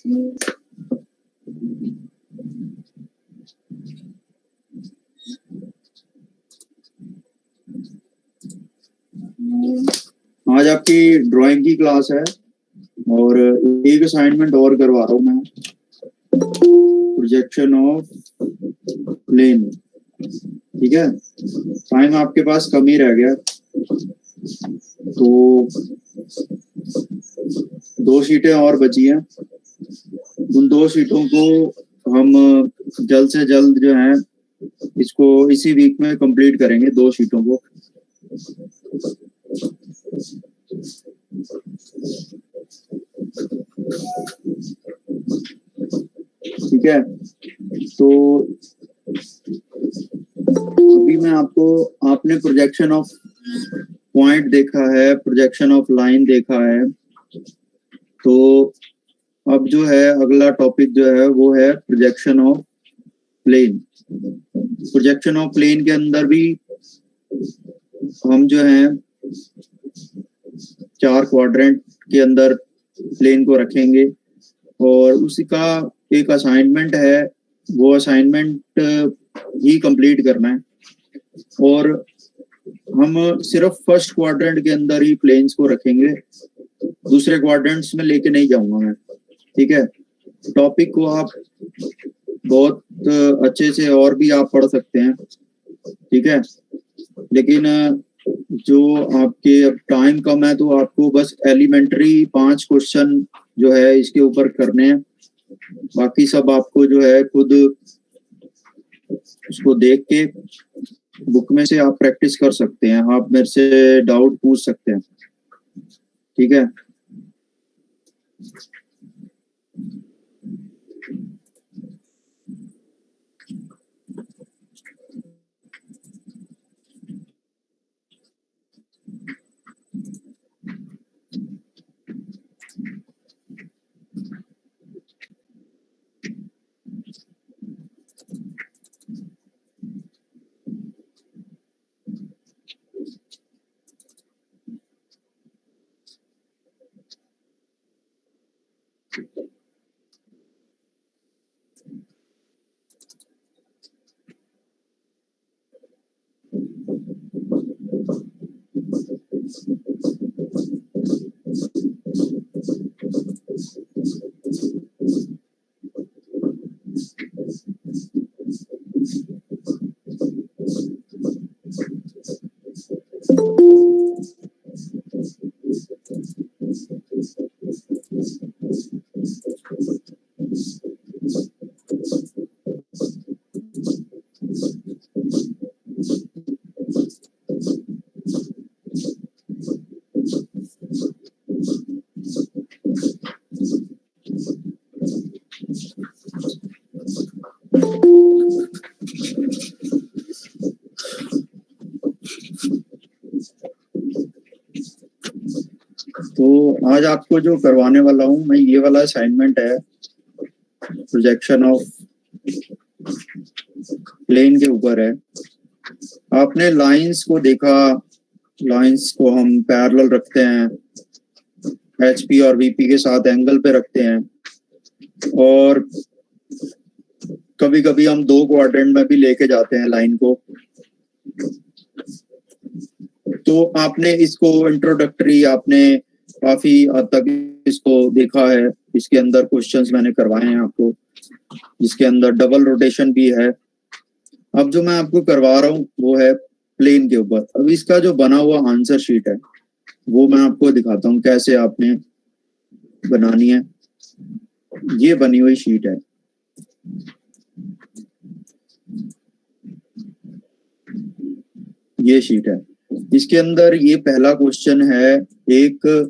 आज आपकी ड्राइंग की क्लास है और एक असाइनमेंट और करवा रहा हूँ मैं, प्रोजेक्शन ऑफ प्लेन। ठीक है, टाइम आपके पास कम ही रह गया, तो 2 शीटें और बची हैं। उन 2 शीटों को हम जल्द से जल्द जो है इसको इसी वीक में कंप्लीट करेंगे, 2 शीटों को। ठीक है, तो अभी मैं आपने प्रोजेक्शन ऑफ पॉइंट देखा है, प्रोजेक्शन ऑफ लाइन देखा है, तो अब जो है अगला टॉपिक जो है वो है projection of plane. Projection of plane के अंदर भी हम जो है 4 क्वाड्रेंट के अंदर प्लेन को रखेंगे और उसी का एक असाइनमेंट है, वो असाइनमेंट ही कंप्लीट करना है। और हम सिर्फ फर्स्ट क्वाड्रेंट के अंदर ही प्लेन्स को रखेंगे, दूसरे क्वाड्रेंट्स में लेके नहीं जाऊंगा मैं। ठीक है, टॉपिक को आप बहुत अच्छे से और भी आप पढ़ सकते हैं। ठीक है, लेकिन जो आपके अब टाइम कम है तो आपको बस एलिमेंट्री 5 क्वेश्चन जो है इसके ऊपर करने हैं, बाकी सब आपको जो है खुद उसको देख के बुक में से आप प्रैक्टिस कर सकते हैं, आप मेरे से डाउट पूछ सकते हैं। ठीक है, तो आज आपको जो करवाने वाला हूँ मैं, ये वाला असाइनमेंट है प्रोजेक्शन ऑफ प्लेन के ऊपर है। आपने लाइंस को देखा, लाइंस को हम पैरेलल रखते हैं, एचपी और वीपी के साथ एंगल पे रखते हैं, और कभी कभी हम 2 क्वाड्रेंट में भी लेके जाते हैं लाइन को। तो आपने इसको इंट्रोडक्टरी आपने काफी हद तक इसको देखा है, इसके अंदर क्वेश्चंस मैंने करवाए हैं आपको, जिसके अंदर डबल रोटेशन भी है। अब जो मैं आपको करवा रहा हूँ वो है प्लेन के ऊपर। अब इसका जो बना हुआ आंसर शीट है वो मैं आपको दिखाता हूँ कैसे आपने बनानी है। ये बनी हुई शीट है, ये शीट है। इसके अंदर ये पहला क्वेश्चन है एक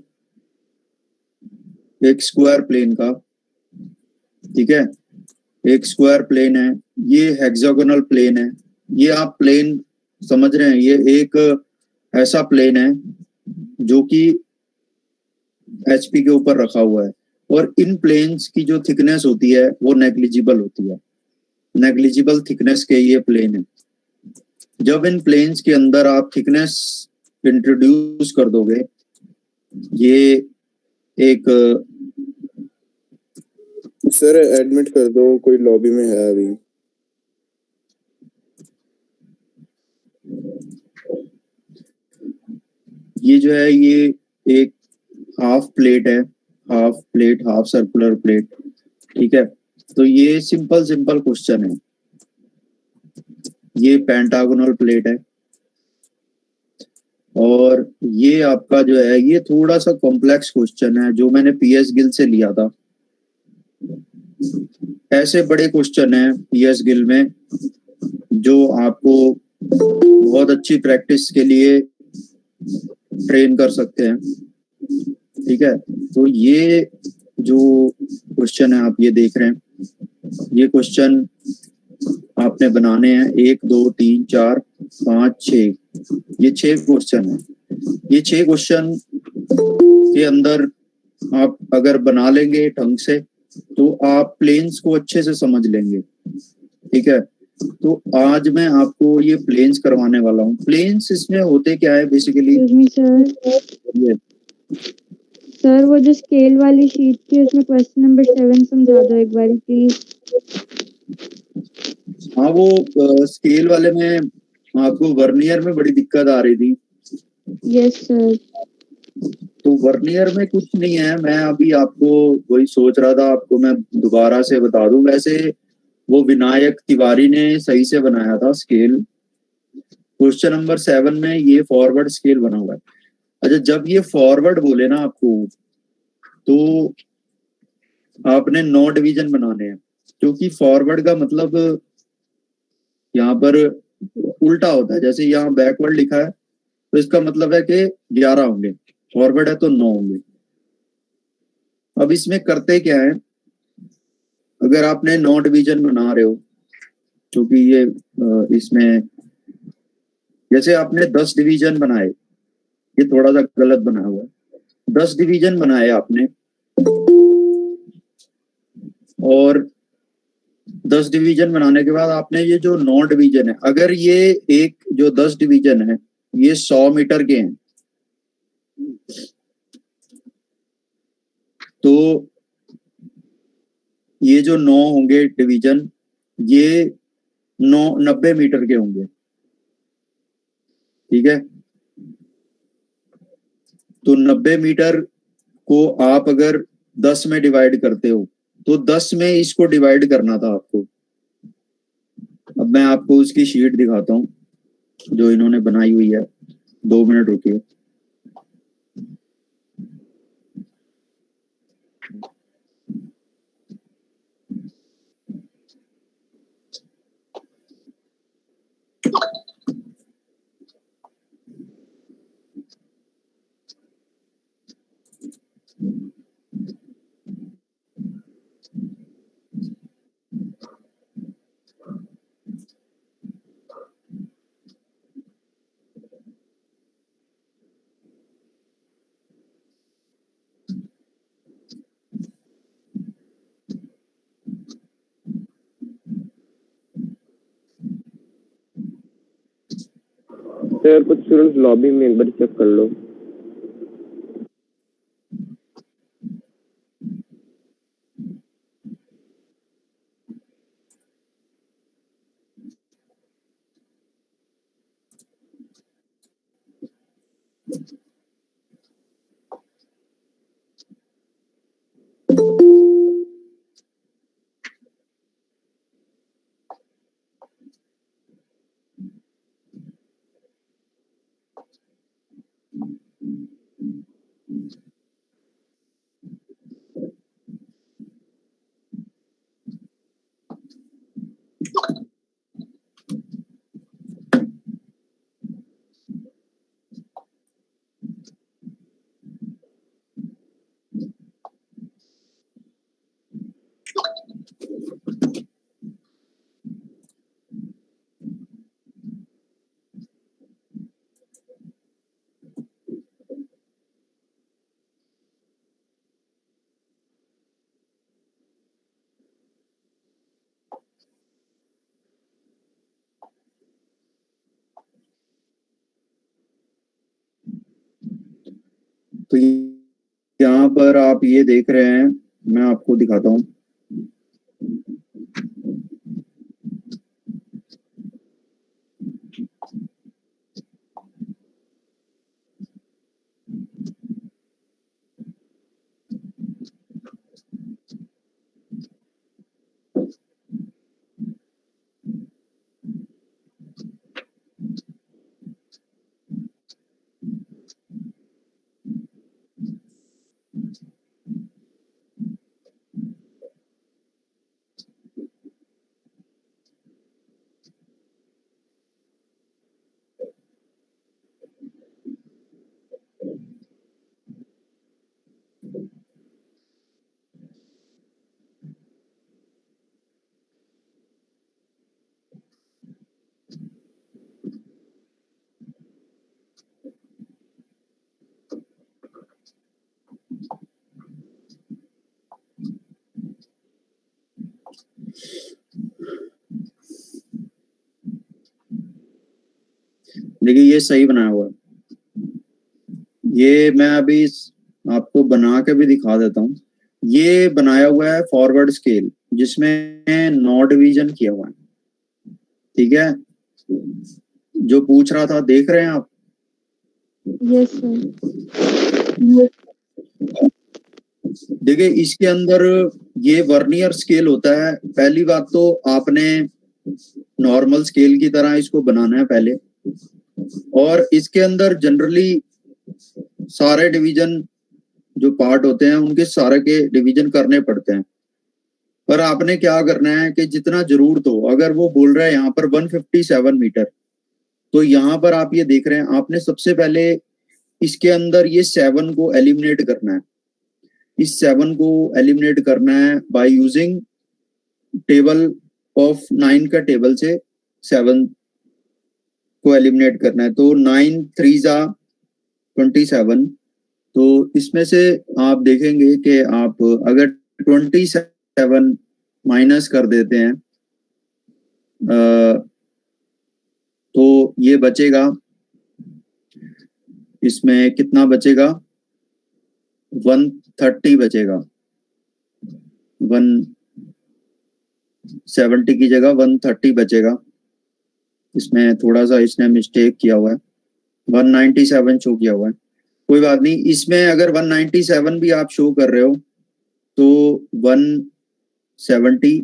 स्क्वायर प्लेन का। ठीक है, एक स्क्वायर प्लेन है, ये हेक्सागोनल प्लेन है। ये आप प्लेन समझ रहे हैं, ये एक ऐसा प्लेन है जो कि एचपी के ऊपर रखा हुआ है, और इन प्लेन्स की जो थिकनेस होती है वो नेग्लिजिबल होती है, नेग्लिजिबल थिकनेस के ये प्लेन है। जब इन प्लेन्स के अंदर आप थिकनेस इंट्रोड्यूस कर दोगे, ये एक सर एडमिट कर दो, कोई लॉबी में है अभी। ये जो है ये एक हाफ प्लेट है, हाफ सर्कुलर प्लेट, ठीक है। तो ये सिंपल सिंपल क्वेश्चन है। ये पेंटागोनल प्लेट है और ये आपका जो है ये थोड़ा सा कॉम्प्लेक्स क्वेश्चन है जो मैंने पीएस गिल से लिया था। ऐसे बड़े क्वेश्चन है पीएस गिल में जो आपको बहुत अच्छी प्रैक्टिस के लिए ट्रेन कर सकते हैं, ठीक है। तो ये जो क्वेश्चन है आप ये देख रहे हैं, ये क्वेश्चन आपने बनाने हैं 1 2 3 4 5 6, ये 6 क्वेश्चन है। ये 6 क्वेश्चन के अंदर आप अगर बना लेंगे ढंग से तो आप प्लेन्स को अच्छे से समझ लेंगे, ठीक है। तो आज मैं आपको ये प्लेन्स करवाने वाला हूँ। प्लेन्स इसमें होते क्या है बेसिकली सर वो जो स्केल वाली शीट थी उसमें क्वेश्चन नंबर 7 समझा दो एक बार प्लीज। हाँ वो स्केल वाले में आपको वर्नियर में बड़ी दिक्कत आ रही थी। Yes sir. तो वर्नियर में कुछ नहीं है, मैं अभी आपको वही सोच रहा था आपको मैं दोबारा से बता दूं। वैसे वो विनायक तिवारी ने सही से बनाया था स्केल। क्वेश्चन नंबर 7 में ये फॉरवर्ड स्केल बना हुआ है। अच्छा, जब ये फॉरवर्ड बोले ना आपको तो आपने 9 डिवीजन बनाने हैं, क्योंकि फॉरवर्ड का मतलब यहाँ पर उल्टा होता है। जैसे यहाँ बैकवर्ड लिखा है तो इसका मतलब है कि 11 होंगे, फॉरवर्ड है तो 9 होंगे। अब इसमें करते क्या है, अगर आपने 9 डिवीजन बना रहे हो, क्योंकि ये इसमें जैसे आपने 10 डिवीजन बनाए, ये थोड़ा सा गलत बना हुआ है। 10 डिवीजन बनाए आपने और 10 डिवीजन बनाने के बाद आपने ये जो 9 डिवीजन है, अगर ये एक जो 10 डिवीजन है ये 100 मीटर के हैं तो ये जो 9 होंगे डिवीजन ये 90 मीटर के होंगे, ठीक है। तो 90 मीटर को आप अगर 10 में डिवाइड करते हो तो 10 में इसको डिवाइड करना था आपको। अब मैं आपको उसकी शीट दिखाता हूँ जो इन्होंने बनाई हुई है। 2 मिनट रुकिए। सर कुछ स्टूडेंट्स लॉबी में एक बार चेक कर लो। तो यहाँ पर आप ये देख रहे हैं, मैं आपको दिखाता हूँ। देखिए ये सही बनाया हुआ है, ये मैं अभी आपको बना के भी दिखा देता हूँ। ये बनाया हुआ है फॉरवर्ड स्केल जिसमें 9 डिवीजन किया हुआ है, ठीक है। जो पूछ रहा था देख रहे हैं आप? Yes sir. देखिए इसके अंदर ये वर्नियर स्केल होता है। पहली बात तो आपने नॉर्मल स्केल की तरह इसको बनाना है पहले, और इसके अंदर जनरली सारे डिवीजन जो पार्ट होते हैं उनके सारे के डिवीजन करने पड़ते हैं। पर आपने क्या करना है कि जितना जरूरत हो, अगर वो बोल रहा है यहाँ पर 157 मीटर, तो यहाँ पर आप ये देख रहे हैं आपने सबसे पहले इसके अंदर ये 7 को एलिमिनेट करना है। इस 7 को एलिमिनेट करना है बाय यूजिंग टेबल ऑफ 9 का टेबल से 7 को एलिमिनेट करना है। तो 9 3 जा 27, तो इसमें से आप देखेंगे कि आप अगर 27 माइनस कर देते हैं तो ये बचेगा, इसमें कितना बचेगा, 130 बचेगा। 170 की जगह 130 बचेगा। इसमें थोड़ा सा इसने मिस्टेक किया हुआ है, 197 शो किया हुआ है, कोई बात नहीं। इसमें अगर 197 भी आप शो कर रहे हो तो 170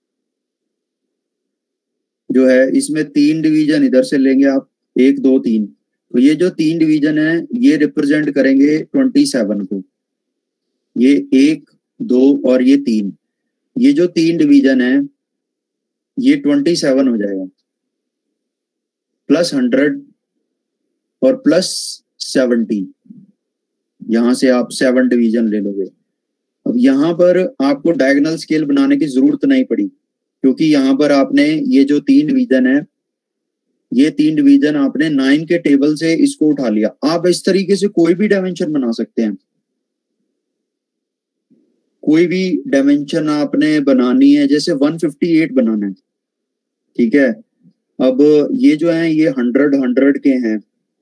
जो है, इसमें 3 डिवीजन इधर से लेंगे आप, 1 2 3, तो ये जो 3 डिवीजन है ये रिप्रेजेंट करेंगे 27 को। ये 1 2 और ये 3, ये जो 3 डिवीजन है ये 27 हो जाएगा, प्लस 100 और प्लस 70, यहां से आप 7 डिवीजन ले लोगे। अब यहाँ पर आपको डायगोनल स्केल बनाने की जरूरत नहीं पड़ी, क्योंकि यहाँ पर आपने ये जो 3 डिवीजन है, ये 3 डिवीजन आपने 9 के टेबल से इसको उठा लिया। आप इस तरीके से कोई भी डायमेंशन बना सकते हैं, कोई भी डायमेंशन आपने बनानी है, जैसे 158 बनाना है, ठीक है। अब ये जो है ये 100 के हैं,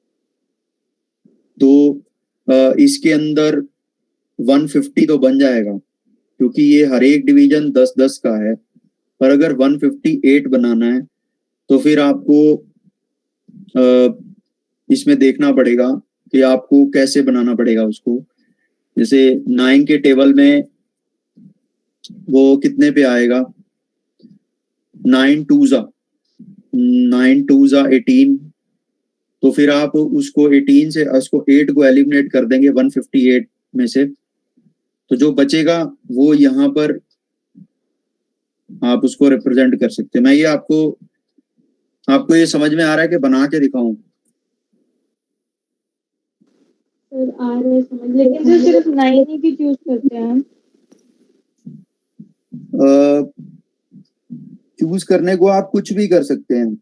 तो इसके अंदर 150 तो बन जाएगा, क्योंकि ये हर एक डिवीजन 10-10 का है। पर अगर 158 बनाना है तो फिर आपको इसमें देखना पड़ेगा कि आपको कैसे बनाना पड़ेगा उसको। जैसे 9 के टेबल में वो कितने पे आएगा, 9 2 जा 18, तो फिर आप उसको 18 से उसको 8 को एलिमिनेट कर देंगे 158 में से, तो जो बचेगा वो यहाँ पर आप उसको रिप्रेजेंट कर सकते हैं। मैं ये आपको ये समझ में आ रहा है कि बना के दिखाऊं? सर आ रहे समझ, लेकिन सर सिर्फ 9 ही की चूज करते हैं हम। चूज करने को आप कुछ भी कर सकते हैं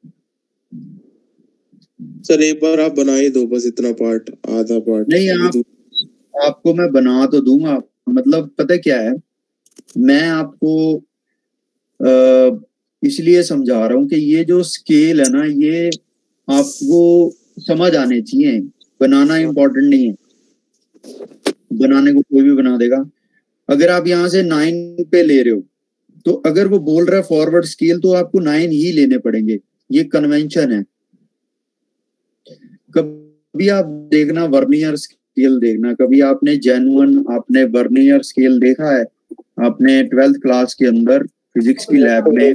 सर। एक बार आप बना ही दो बस, इतना पार्ट, आधा पार्ट नहीं। आपको मैं बना तो दूंगा, मतलब पता क्या है, मैं आपको इसलिए समझा रहा हूँ कि ये जो स्केल है ना, ये आपको समझ आने चाहिए, बनाना इम्पोर्टेंट नहीं है, बनाने को कोई भी बना देगा। अगर आप यहाँ से 9 पे ले रहे हो, तो अगर वो बोल रहा है फॉरवर्ड स्केल, तो आपको 9 ही लेने पड़ेंगे, ये कन्वेंशन है। कभी आप देखना वर्नियर स्केल देखना, कभी आपने जेन्युइन आपने वर्नियर स्केल देखा है आपने 12th क्लास के अंदर फिजिक्स की लैब में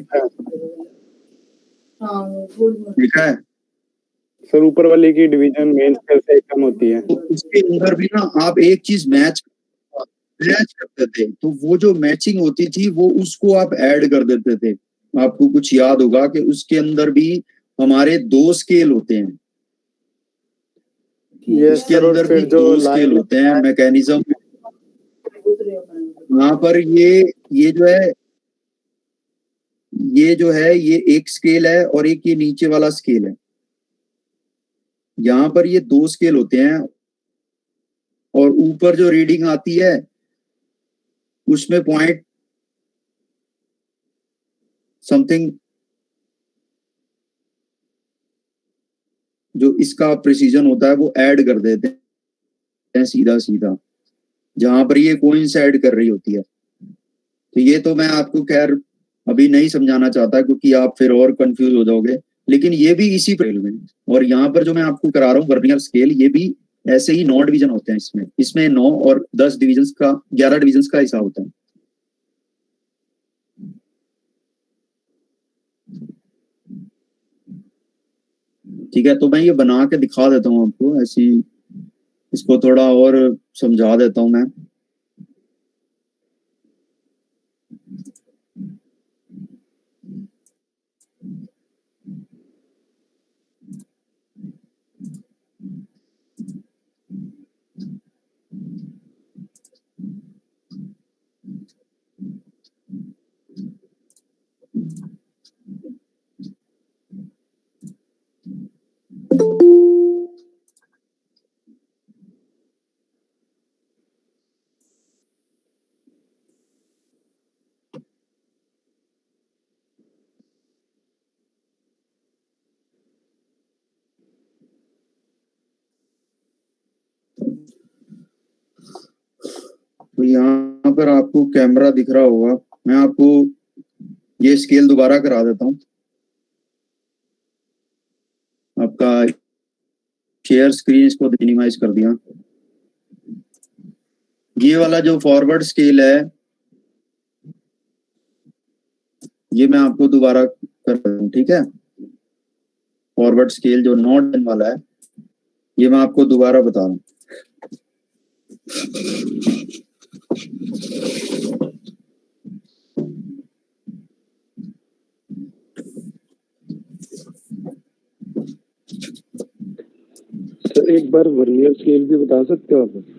देखा है? सर ऊपर वाले की डिवीजन मेन स्केल से कम होती है, तो उसके अंदर भी ना आप एक चीज मैच करते थे, तो वो जो मैचिंग होती थी वो उसको आप ऐड कर देते थे। आपको कुछ याद होगा कि उसके अंदर भी हमारे 2 स्केल होते हैं, इसके अंदर भी 2 स्केल होते हैं, मैकेनिज्म। वहां पर ये जो है ये एक स्केल है और एक ये नीचे वाला स्केल है। यहाँ पर ये 2 स्केल होते हैं, और ऊपर जो रीडिंग आती है उसमें पॉइंट समथिंग जो इसका प्रिसीजन होता है वो ऐड कर देते हैं सीधा सीधा, जहां पर ये कोइंस ऐड कर रही होती है। तो ये तो मैं आपको खैर अभी नहीं समझाना चाहता क्योंकि आप फिर और कंफ्यूज हो जाओगे, लेकिन ये भी इसी स्केल में। और यहाँ पर जो मैं आपको करा रहा हूँ वर्नियर स्केल, ये भी ऐसे ही 9 डिवीजन होते हैं इसमें 9 और 10 डिवीजन का 11 डिवीजन का हिसाब होता है। ठीक है, तो मैं ये बना के दिखा देता हूँ आपको, ऐसी इसको थोड़ा और समझा देता हूँ मैं। तो यहाँ पर आपको कैमरा दिख रहा होगा, मैं आपको ये स्केल दोबारा करा देता हूँ। आपका शेयर स्क्रीन इसको मिनिमाइज कर दिया। ये वाला जो फॉरवर्ड स्केल है ये मैं आपको दोबारा कर रहा हूँ, ठीक है। फॉरवर्ड स्केल जो नॉट वाला है ये मैं आपको दोबारा बता रहा हूँ। सर एक बार वर्नियर स्केल भी बता सकते हो आप?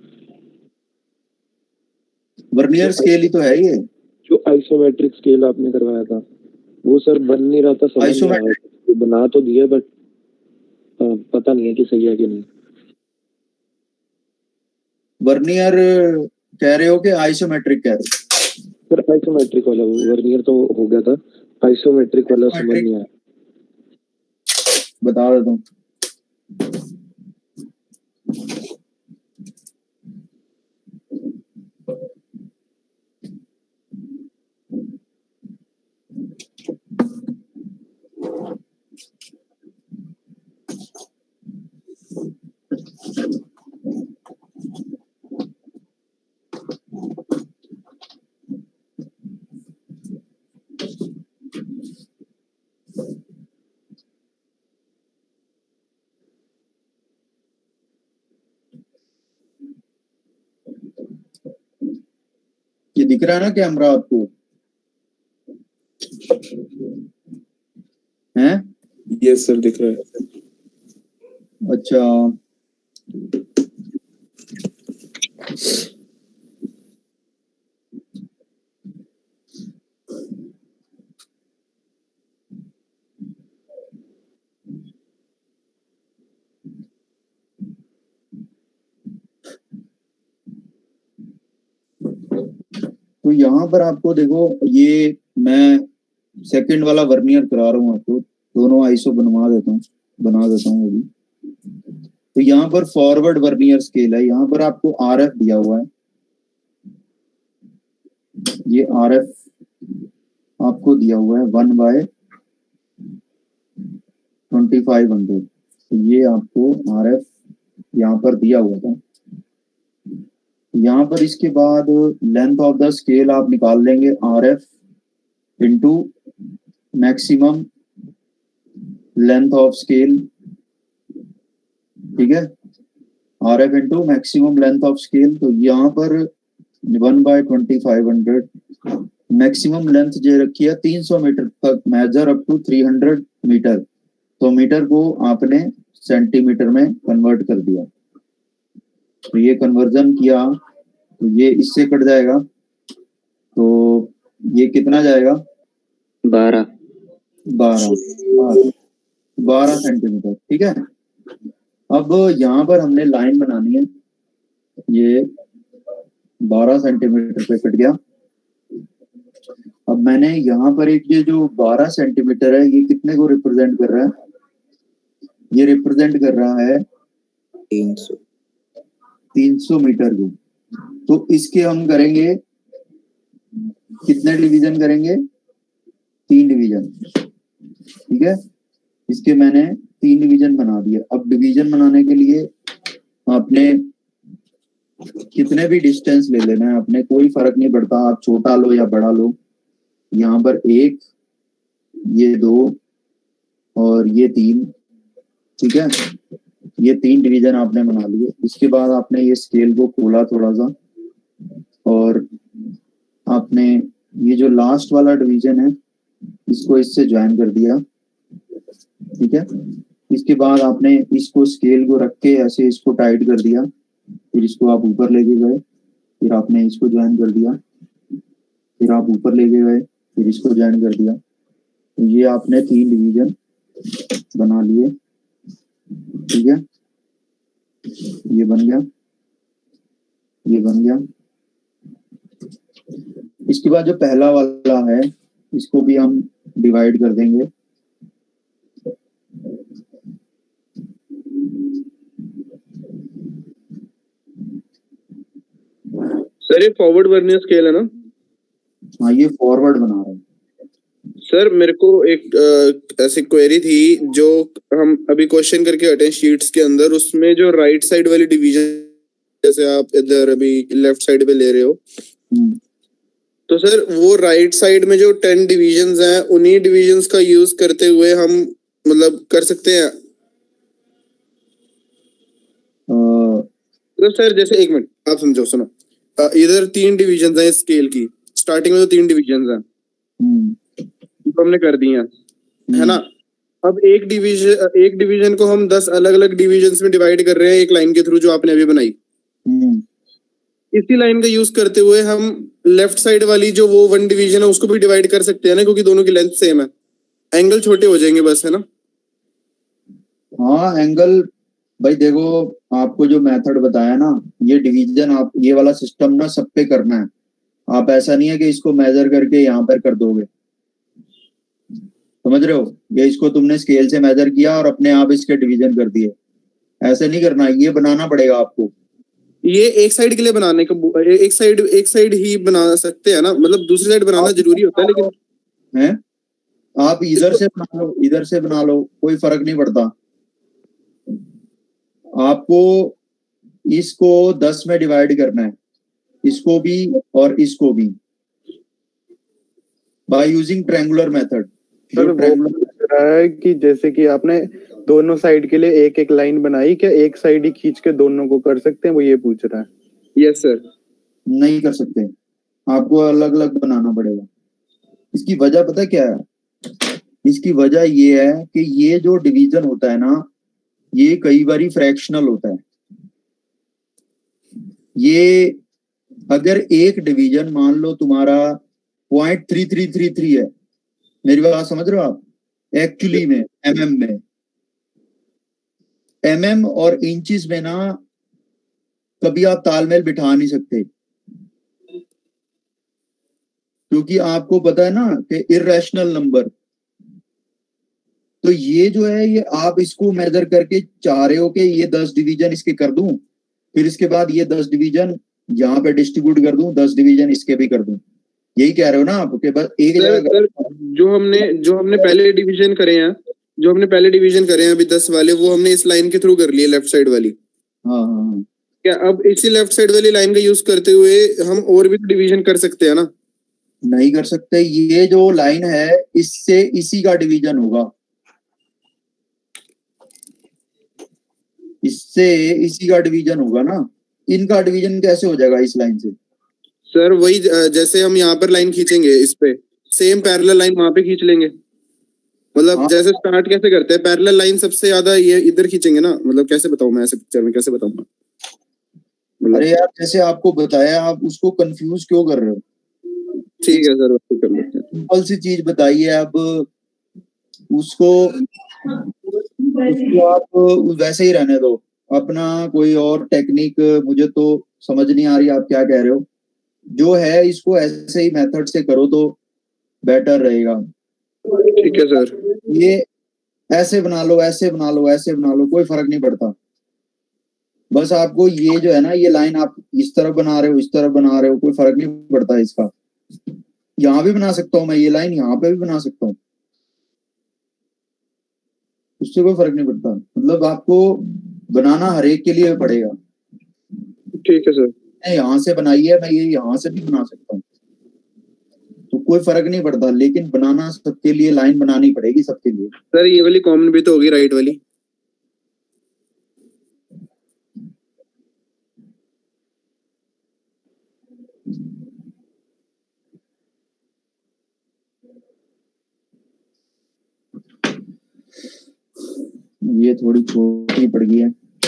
वर्नियर स्केल ही तो है ये, जो आइसोमेट्रिक स्केल आपने करवाया था वो सर बन नहीं रहा था, समझ नहीं आ रहा था। बना तो दिया बट पता नहीं है कि सही है कि नहीं। वर्नियर कह रहे हो कि आइसोमेट्रिक कह रहे हो? सर आइसोमेट्रिक वाला, वर्नियर तो हो गया था, आइसोमेट्रिक वाला समझ नहीं आया। बता देता हूँ। ये दिख रहा है ना कैमरा आपको? हैं? यस सर दिख रहा है। अच्छा, तो यहाँ पर आपको देखो, ये मैं सेकंड वाला वर्नियर करा रहा हूँ आपको, दोनों आईसो बना देता हूँ अभी। तो यहाँ पर फॉरवर्ड वर्नियर स्केल है, यहाँ पर आपको आरएफ दिया हुआ है। ये आरएफ आपको दिया हुआ है 1/2500। तो ये आपको आरएफ यहाँ पर दिया हुआ था। यहाँ पर इसके बाद लेंथ ऑफ द स्केल आप निकाल लेंगे RF into maximum length of scale, ठीक है। RF into maximum length of scale, तो यहाँ पर 1/2500 मैक्सिमम लेंथ जो रखी है 300 मीटर तक, मेजर अप टू 300 मीटर। तो मीटर को आपने सेंटीमीटर में कन्वर्ट कर दिया। तो ये कन्वर्जन किया तो ये इससे कट जाएगा, तो ये कितना जाएगा? 12 सेंटीमीटर, ठीक है। अब यहाँ पर हमने लाइन बनानी है, ये 12 सेंटीमीटर पे कट गया। अब मैंने यहाँ पर एक ये जो 12 सेंटीमीटर है ये कितने को रिप्रेजेंट कर रहा है? ये रिप्रेजेंट कर रहा है 300 मीटर को। तो इसके हम करेंगे कितने डिवीजन करेंगे? 3 डिवीजन। ठीक है, इसके मैंने 3 डिवीजन बना दिए। अब डिवीजन बनाने के लिए आपने कितने भी डिस्टेंस ले लेना है, अपने कोई फर्क नहीं पड़ता, आप छोटा लो या बड़ा लो। यहाँ पर 1, ये 2 और ये 3। ठीक है, ये 3 डिवीजन आपने बना लिए। इसके बाद आपने ये स्केल को खोला थोड़ा सा और आपने ये जो लास्ट वाला डिवीजन है इसको इससे ज्वाइन कर दिया। ठीक है, इसके बाद आपने इसको स्केल को रख के ऐसे इसको टाइट कर दिया, फिर इसको आप ऊपर लेके गए, फिर आपने इसको ज्वाइन कर दिया, फिर आप ऊपर लेके गए, फिर इसको ज्वाइन कर दिया। तो ये आपने 3 डिवीजन बना लिए। ठीक है, ये बन गया, ये बन गया। इसके बाद जो पहला वाला है इसको भी हम डिवाइड कर देंगे। सर ये फॉरवर्ड वर्नियर स्केल है ना? हाँ, ये फॉरवर्ड बना रहे हैं। सर मेरे को एक ऐसी क्वेरी थी जो हम अभी क्वेश्चन करके हटे शीट्स के अंदर, उसमें जो राइट साइड वाली डिवीजन, जैसे आप इधर अभी लेफ्ट साइड पे ले रहे हो, तो सर वो राइट साइड में जो 10 डिविजन्स हैं, उन्हीं डिविजन्स का यूज करते हुए हम मतलब कर सकते हैं? तो सर जैसे एक मिनट आप समझो, सुनो, इधर 3 डिविजन्स हैं स्केल की, स्टार्टिंग में तो 3 डिविजन्स हैं, तो हमने कर दिए हैं, है ना? अब एक डिवीजन को हम 10 अलग अलग डिविजन्स में डिवाइड कर रहे हैं एक लाइन के थ्रू जो आपने अभी बनाई। इसी लाइन का यूज करते हुए हम लेफ्ट साइड वाली जो वो 1 डिवीजन है उसको भी डिवाइड कर सकते हैं ना, क्योंकि दोनों की लेंथ सेम है, एंगल छोटे हो जाएंगे बस, है ना? हाँ, एंगल भाई देखो, आपको जो मेथड बताया ना, ये डिवीजन आप ये वाला सिस्टम ना सब पे करना है। आप ऐसा नहीं है कि इसको मेजर करके यहाँ पर कर दोगे, समझ रहे हो? ये इसको तुमने स्केल से मेजर किया और अपने आप इसके डिवीजन कर दिए, ऐसे नहीं करना, ये बनाना पड़ेगा आपको। ये एक साइड के लिए बनाने का, एक साइड ही बना सकते हैं ना, मतलब दूसरी साइड बनाना जरूरी होता है, लेकिन है आप इधर से बना लो, इधर से बना लो, कोई फर्क नहीं पड़ता। आपको इसको 10 में डिवाइड करना है, इसको भी और इसको भी, बाय यूजिंग ट्रायंगुलर मेथड। है कि जैसे कि आपने दोनों साइड के लिए एक एक लाइन बनाई, क्या एक साइड ही खींच के दोनों को कर सकते हैं, वो ये पूछ रहा है। Yes sir. नहीं कर सकते, आपको अलग अलग बनाना पड़ेगा। इसकी वजह पता क्या है? इसकी वजह ये है कि ये जो डिवीजन होता है ना, ये कई बारी फ्रैक्शनल होता है। ये अगर एक डिवीजन मान लो तुम्हारा 0.3333 है, मेरी बात समझ रहे हो आप? एक्चुअली में एमएम और इंचेस में ना कभी आप तालमेल बिठा नहीं सकते, क्योंकि आपको पता है ना कि इर्रेशनल नंबर। तो ये जो है, ये आप इसको मेजर करके चाह रहे हो कि ये 10 डिवीजन इसके कर दूं, फिर इसके बाद ये 10 डिवीजन यहाँ पे डिस्ट्रीब्यूट कर दूं, 10 डिवीजन इसके भी कर दूं, यही कह रहे हो ना आप? कि बस एक जगह जो हमने पहले डिवीजन करे हैं अभी 10 वाले, वो हमने इस लाइन के थ्रू कर लिए, लेफ्ट साइड वाली। हाँ। क्या अब इसी लेफ्ट साइड वाली लाइन का यूज करते हुए हम और भी डिवीजन कर सकते हैं ना? नहीं कर सकते, ये जो लाइन है इससे इसी का डिवीजन होगा, इससे इसी का डिवीजन होगा ना। इनका डिवीजन कैसे हो जाएगा इस लाइन से? सर वही, जैसे हम यहाँ पर लाइन खींचेंगे, इस पे सेम पैरेलल लाइन वहां पे खींच लेंगे। मतलब हाँ। जैसे स्टार्ट कैसे करते हैं, पैरेलल लाइन सबसे ज्यादा ये इधर खींचेंगे ना, मतलब कैसे बताऊं मैं, ऐसे पिक्चर में कैसे बताऊंगा? अरे यार, जैसे आपको बताया, आप उसको कंफ्यूज क्यों कर रहे हो? ठीक है सर, कर लेते हैं। सिंपल सी चीज बताइए, अब उसको आप वैसे ही रहने दो, अपना कोई और टेक्निक मुझे तो समझ नहीं आ रही आप क्या कह रहे हो। जो है इसको ऐसे ही मेथड से करो तो बेटर रहेगा। ठीक है सर। ये ऐसे बना लो, ऐसे बना लो, ऐसे बना लो, कोई फर्क नहीं पड़ता। बस आपको ये जो है ना, ये लाइन आप इस तरफ बना रहे हो, इस तरफ बना रहे हो, कोई फर्क नहीं पड़ता इसका। यहाँ भी बना सकता हूँ मैं, ये लाइन यहाँ पे भी बना सकता हूँ, उससे कोई फर्क नहीं पड़ता। मतलब आपको बनाना हर एक के लिए पड़ेगा। ठीक है सर। मैं यहाँ से बनाई है, मैं ये यहाँ से भी बना सकता हूँ, तो कोई फर्क नहीं पड़ता, लेकिन बनाना सबके लिए, लाइन बनानी पड़ेगी सबके लिए। सर ये वाली कॉमन भी तो होगी, राइट वाली? ये थोड़ी छोटी पड़ गई है।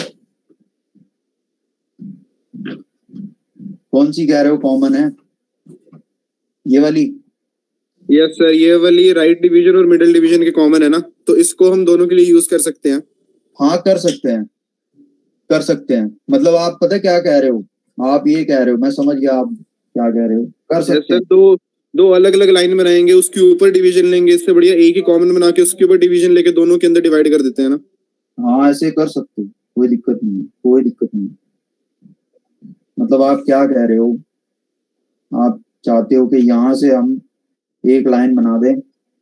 कौन सी कह रहे हो कॉमन है? ये वाली? यस सर, ये वाली राइट डिवीजन और मिडिल डिवीजन के कॉमन है ना, तो इसको हम दोनों के लिए यूज कर सकते हैं। हाँ कर सकते हैं, कर सकते हैं। मतलब आप पता क्या कह रहे हो, आप ये कह रहे हो, मैं समझ गया आप क्या कह रहे हो, कर सकते सर हैं। दो अलग अलग लाइन बनाएंगे, उसके ऊपर डिवीजन लेंगे, इससे बढ़िया एक ही कॉमन बना के उसके ऊपर डिवीजन लेके दोनों के अंदर डिवाइड कर देते हैं ना। हाँ ऐसे कर सकते हो, कोई दिक्कत नहीं है, कोई दिक्कत नहीं है। मतलब आप क्या कह रहे हो, आप चाहते हो कि यहाँ से हम एक लाइन बना दें,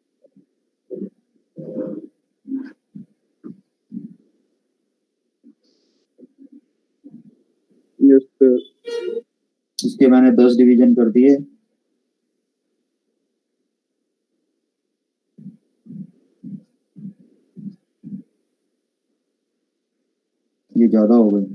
यस सर। इसके मैंने 10 डिवीजन कर दिए। ये ज्यादा हो गए।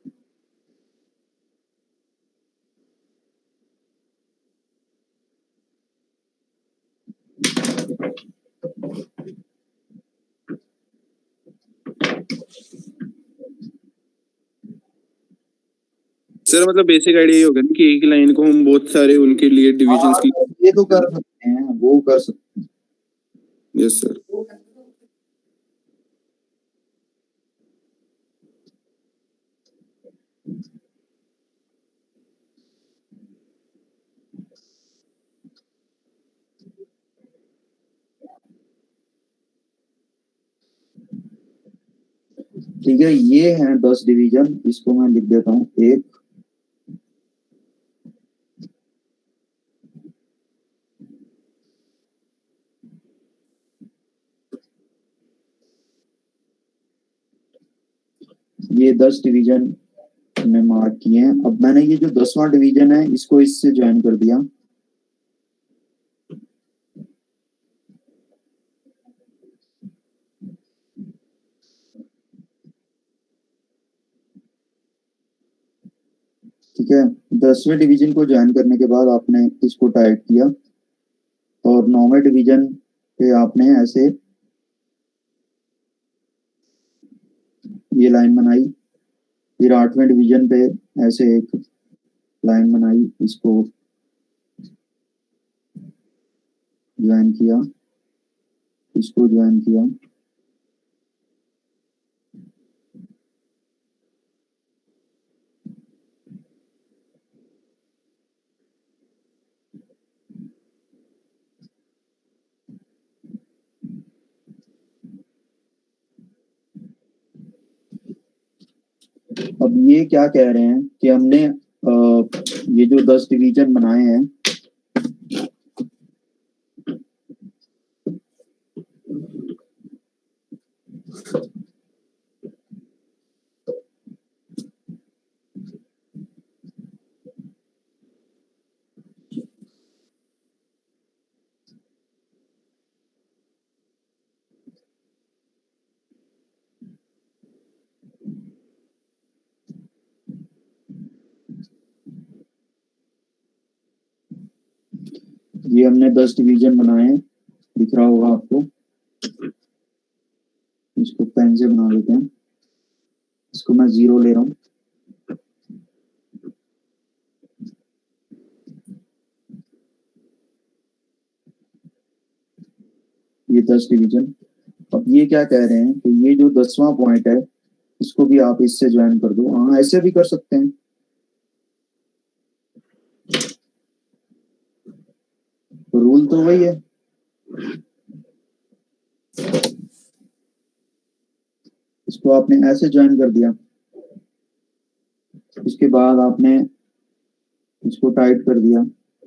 सर मतलब बेसिक आइडिया ये होगा ना कि एक लाइन को हम बहुत सारे उनके लिए डिविजन्स की। ये तो कर सकते हैं, वो कर सकते हैं। Yes sir. ठीक है, ये है 10 डिवीजन, इसको मैं लिख देता हूँ 1, ये 10 डिवीजन हमने मार्क किए हैं। अब मैंने ये जो 10वां डिवीजन है इसको इससे ज्वाइन कर दिया। ठीक है, 10वें डिवीजन को ज्वाइन करने के बाद आपने इसको टाइप किया, और 9वें डिवीजन पे आपने ऐसे ये लाइन बनाई, फिर 8वें डिवीजन पे ऐसे एक लाइन बनाई, इसको ज्वाइन किया, इसको ज्वाइन किया, अब ये क्या कह रहे हैं कि हमने ये जो 10 डिवीजन बनाए हैं, ये हमने 10 डिवीजन बनाए हैं, दिख रहा होगा आपको। इसको पेन से बना लेते हैं, इसको मैं 0 ले रहा हूँ। ये 10 डिवीजन। अब ये क्या कह रहे हैं कि ये जो 10वां पॉइंट है इसको भी आप इससे ज्वाइन कर दो। हाँ ऐसे भी कर सकते हैं, रूल तो वही है। इसको आपने ऐसे ज्वाइन कर दिया, इसके बाद आपने इसको टाइट कर दिया,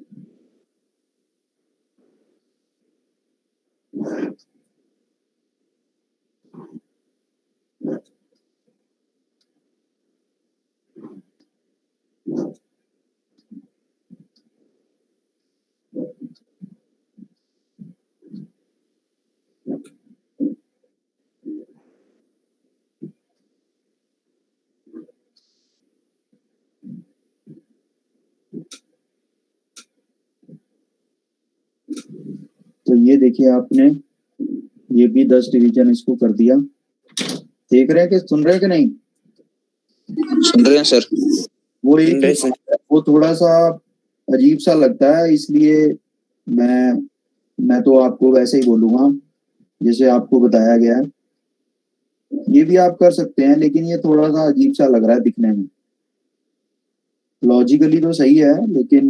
तो ये देखिए आपने ये भी 10 डिवीजन इसको कर दिया। देख रहे हैं कि सुन रहे हैं कि नहीं? सुन रहे हैं सर। वो थोड़ा सा अजीब सा लगता है, इसलिए मैं तो आपको वैसे ही बोलूंगा जैसे आपको बताया गया है। ये भी आप कर सकते हैं, लेकिन ये थोड़ा सा अजीब सा लग रहा है दिखने में। लॉजिकली तो सही है, लेकिन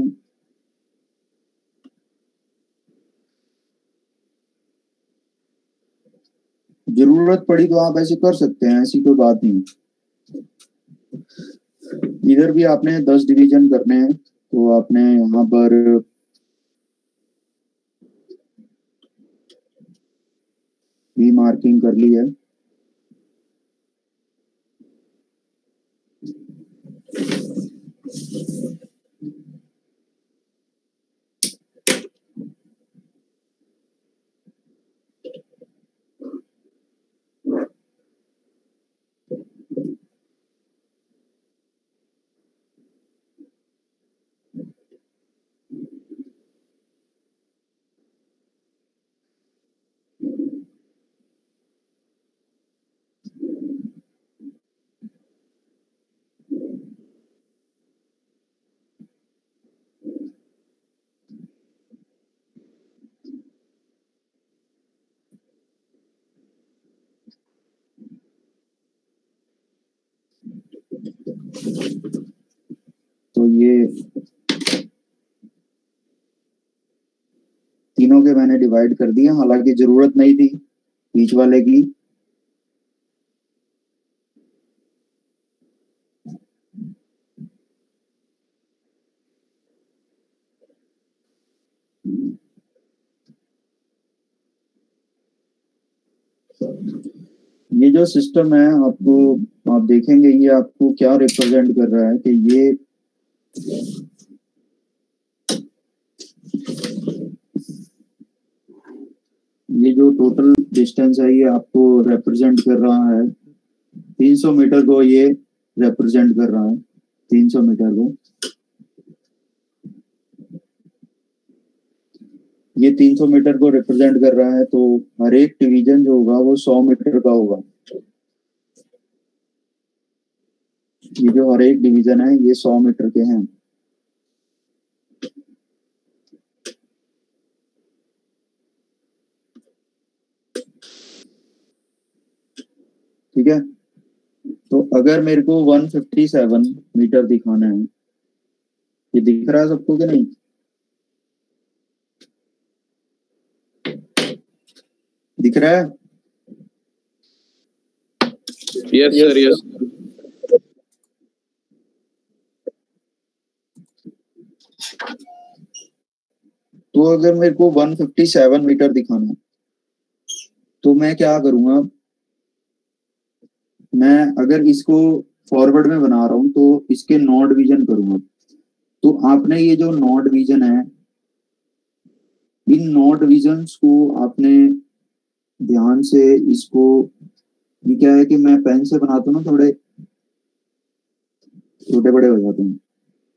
जरूरत पड़ी तो आप ऐसे कर सकते हैं, ऐसी कोई बात नहीं। इधर भी आपने 10 डिवीजन करने हैं, तो आपने यहाँ पर भी मार्किंग कर ली है। तो ये तीनों के मैंने डिवाइड कर दिया, हालांकि जरूरत नहीं थी बीच वाले की। ये जो सिस्टम है आपको, आप देखेंगे ये आपको क्या रिप्रेजेंट कर रहा है कि ये जो टोटल डिस्टेंस है ये आपको रिप्रेजेंट कर रहा है 300 मीटर को। ये रिप्रेजेंट कर रहा है 300 मीटर को। ये 300 मीटर को रिप्रेजेंट कर रहा है, तो हर एक डिवीजन जो होगा वो 100 मीटर का होगा। ये जो हर एक डिवीजन है ये 100 मीटर के हैं। ठीक है, तो अगर मेरे को 157 मीटर दिखाना है, ये दिख रहा है सबको कि नहीं? दिख रहा है? Yes sir, yes. तो अगर मेरे को 157 मीटर दिखाना है तो मैं क्या करूंगा, मैं अगर इसको फॉरवर्ड में बना रहा हूं तो इसके 9 डिवीजन करूंगा। तो आपने ये जो 9 डिवीजन है, इन 9 डिवीजन्स को आपने ध्यान से इसको, ये क्या है कि मैं पेन से बनाता हूँ ना, थोड़े छोटे बड़े हो जाते हैं।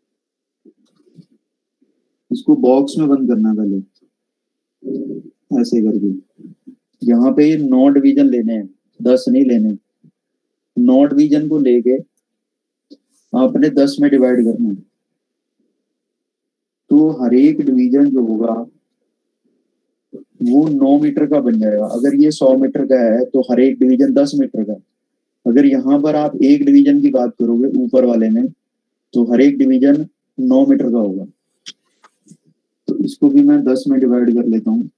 इसको बॉक्स में बंद करना पहले, ऐसे करके। यहाँ पे 9 डिवीजन लेने हैं, 10 नहीं लेने। 9 डिवीजन को लेके आपने 10 में डिवाइड करना है। तो हर एक डिवीजन जो होगा वो 9 मीटर का बन जाएगा। अगर ये 100 मीटर का है तो हर एक डिवीजन 10 मीटर का। अगर यहाँ पर आप एक डिवीजन की बात करोगे ऊपर वाले में, तो हर एक डिवीजन 9 मीटर का होगा। तो इसको भी मैं 10 में डिवाइड कर लेता हूँ।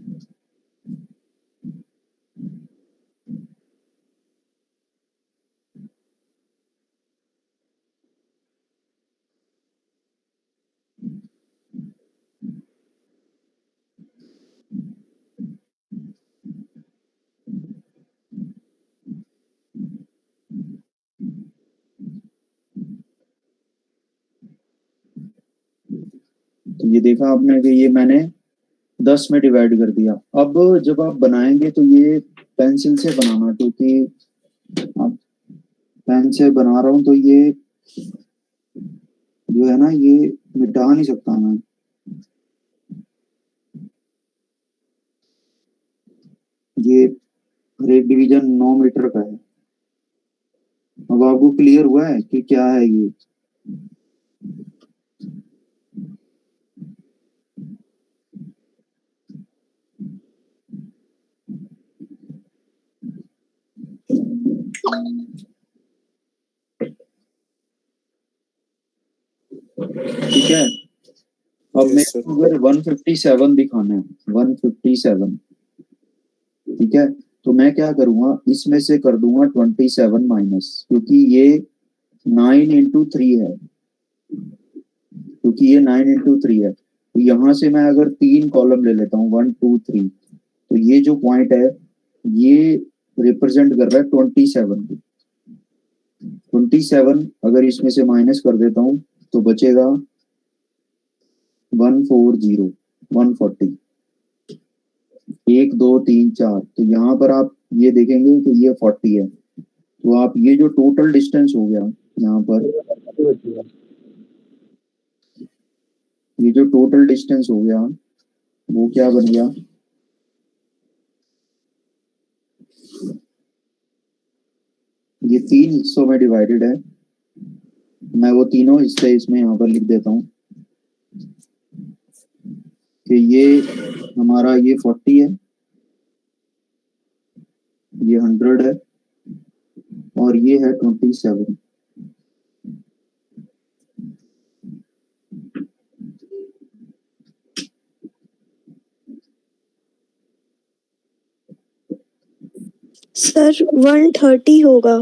तो ये देखा आपने कि ये मैंने 10 में डिवाइड कर दिया। अब जब आप बनाएंगे तो ये पेंसिल से बनाना, क्योंकि आप पेन से बना रहा हूं तो ये जो है ना ये मिटा नहीं सकता मैं। ये हर एक डिवीजन 9 मीटर का है। अब आपको क्लियर हुआ है कि क्या है ये? ठीक है। अब Yes, मेरे sir. को अगर 157 दिखाना है, 157, ठीक है, तो मैं क्या करूंगा, इसमें से कर दूंगा 27 माइनस, क्योंकि ये 9 इंटू 3 है, क्योंकि ये 9 इंटू 3 है। तो यहाँ से मैं अगर 3 कॉलम ले लेता हूँ, 1 2 3, तो ये जो पॉइंट है ये रिप्रेजेंट कर रहा है 27 को। 27 अगर इसमें से माइनस कर देता हूँ तो बचेगा 140, 140, 1 2 3 4। तो यहाँ पर आप ये देखेंगे कि ये 40 है। तो आप ये जो टोटल डिस्टेंस हो गया यहाँ पर, ये जो टोटल डिस्टेंस हो गया वो क्या बन गया, ये 3 हिस्सों में डिवाइडेड है। मैं वो तीनों हिस्से इसमें यहाँ पर लिख देता हूँ कि ये हमारा ये 40 है, ये 100 है, और ये है 27। सर 130 होगा।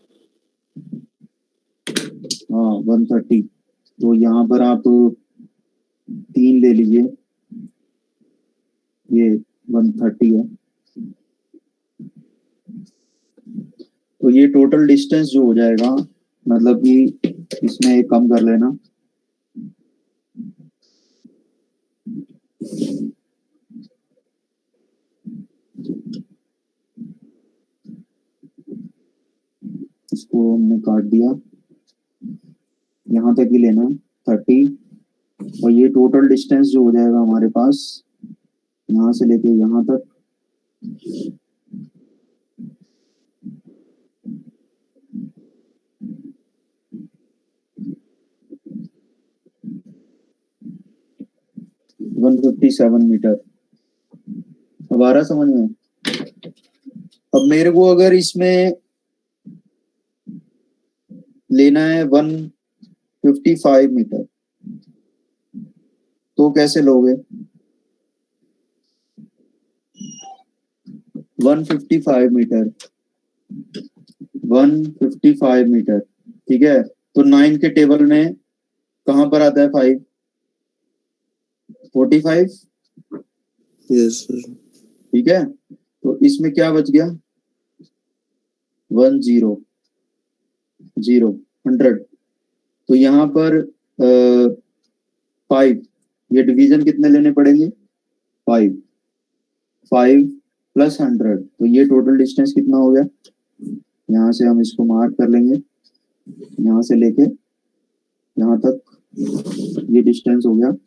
हाँ 130। तो यहाँ पर आप 3 ले लीजिए, ये 130 है। तो ये टोटल डिस्टेंस जो हो जाएगा, मतलब कि इसमें एक कम कर लेना, इसको हमने काट दिया, यहाँ तक ही लेना 30। और ये टोटल डिस्टेंस जो हो जाएगा हमारे पास यहाँ से लेके यहाँ तक, वन 157 मीटर। अब आ रहा समझ में? अब मेरे को अगर इसमें लेना है 155 मीटर, तो कैसे लोगे? 155 मीटर, 155 मीटर, ठीक है। तो 9 के टेबल में कहां पर आता है 5? 45, Yes, sir. ठीक है। तो इसमें क्या बच गया? 1 0 0 100। तो यहाँ पर 5, ये डिवीजन कितने लेने पड़ेंगे? 5 5 प्लस 100। तो ये टोटल डिस्टेंस कितना हो गया? यहाँ से हम इसको मार्क कर लेंगे, यहाँ से लेके यहाँ तक ये डिस्टेंस हो गया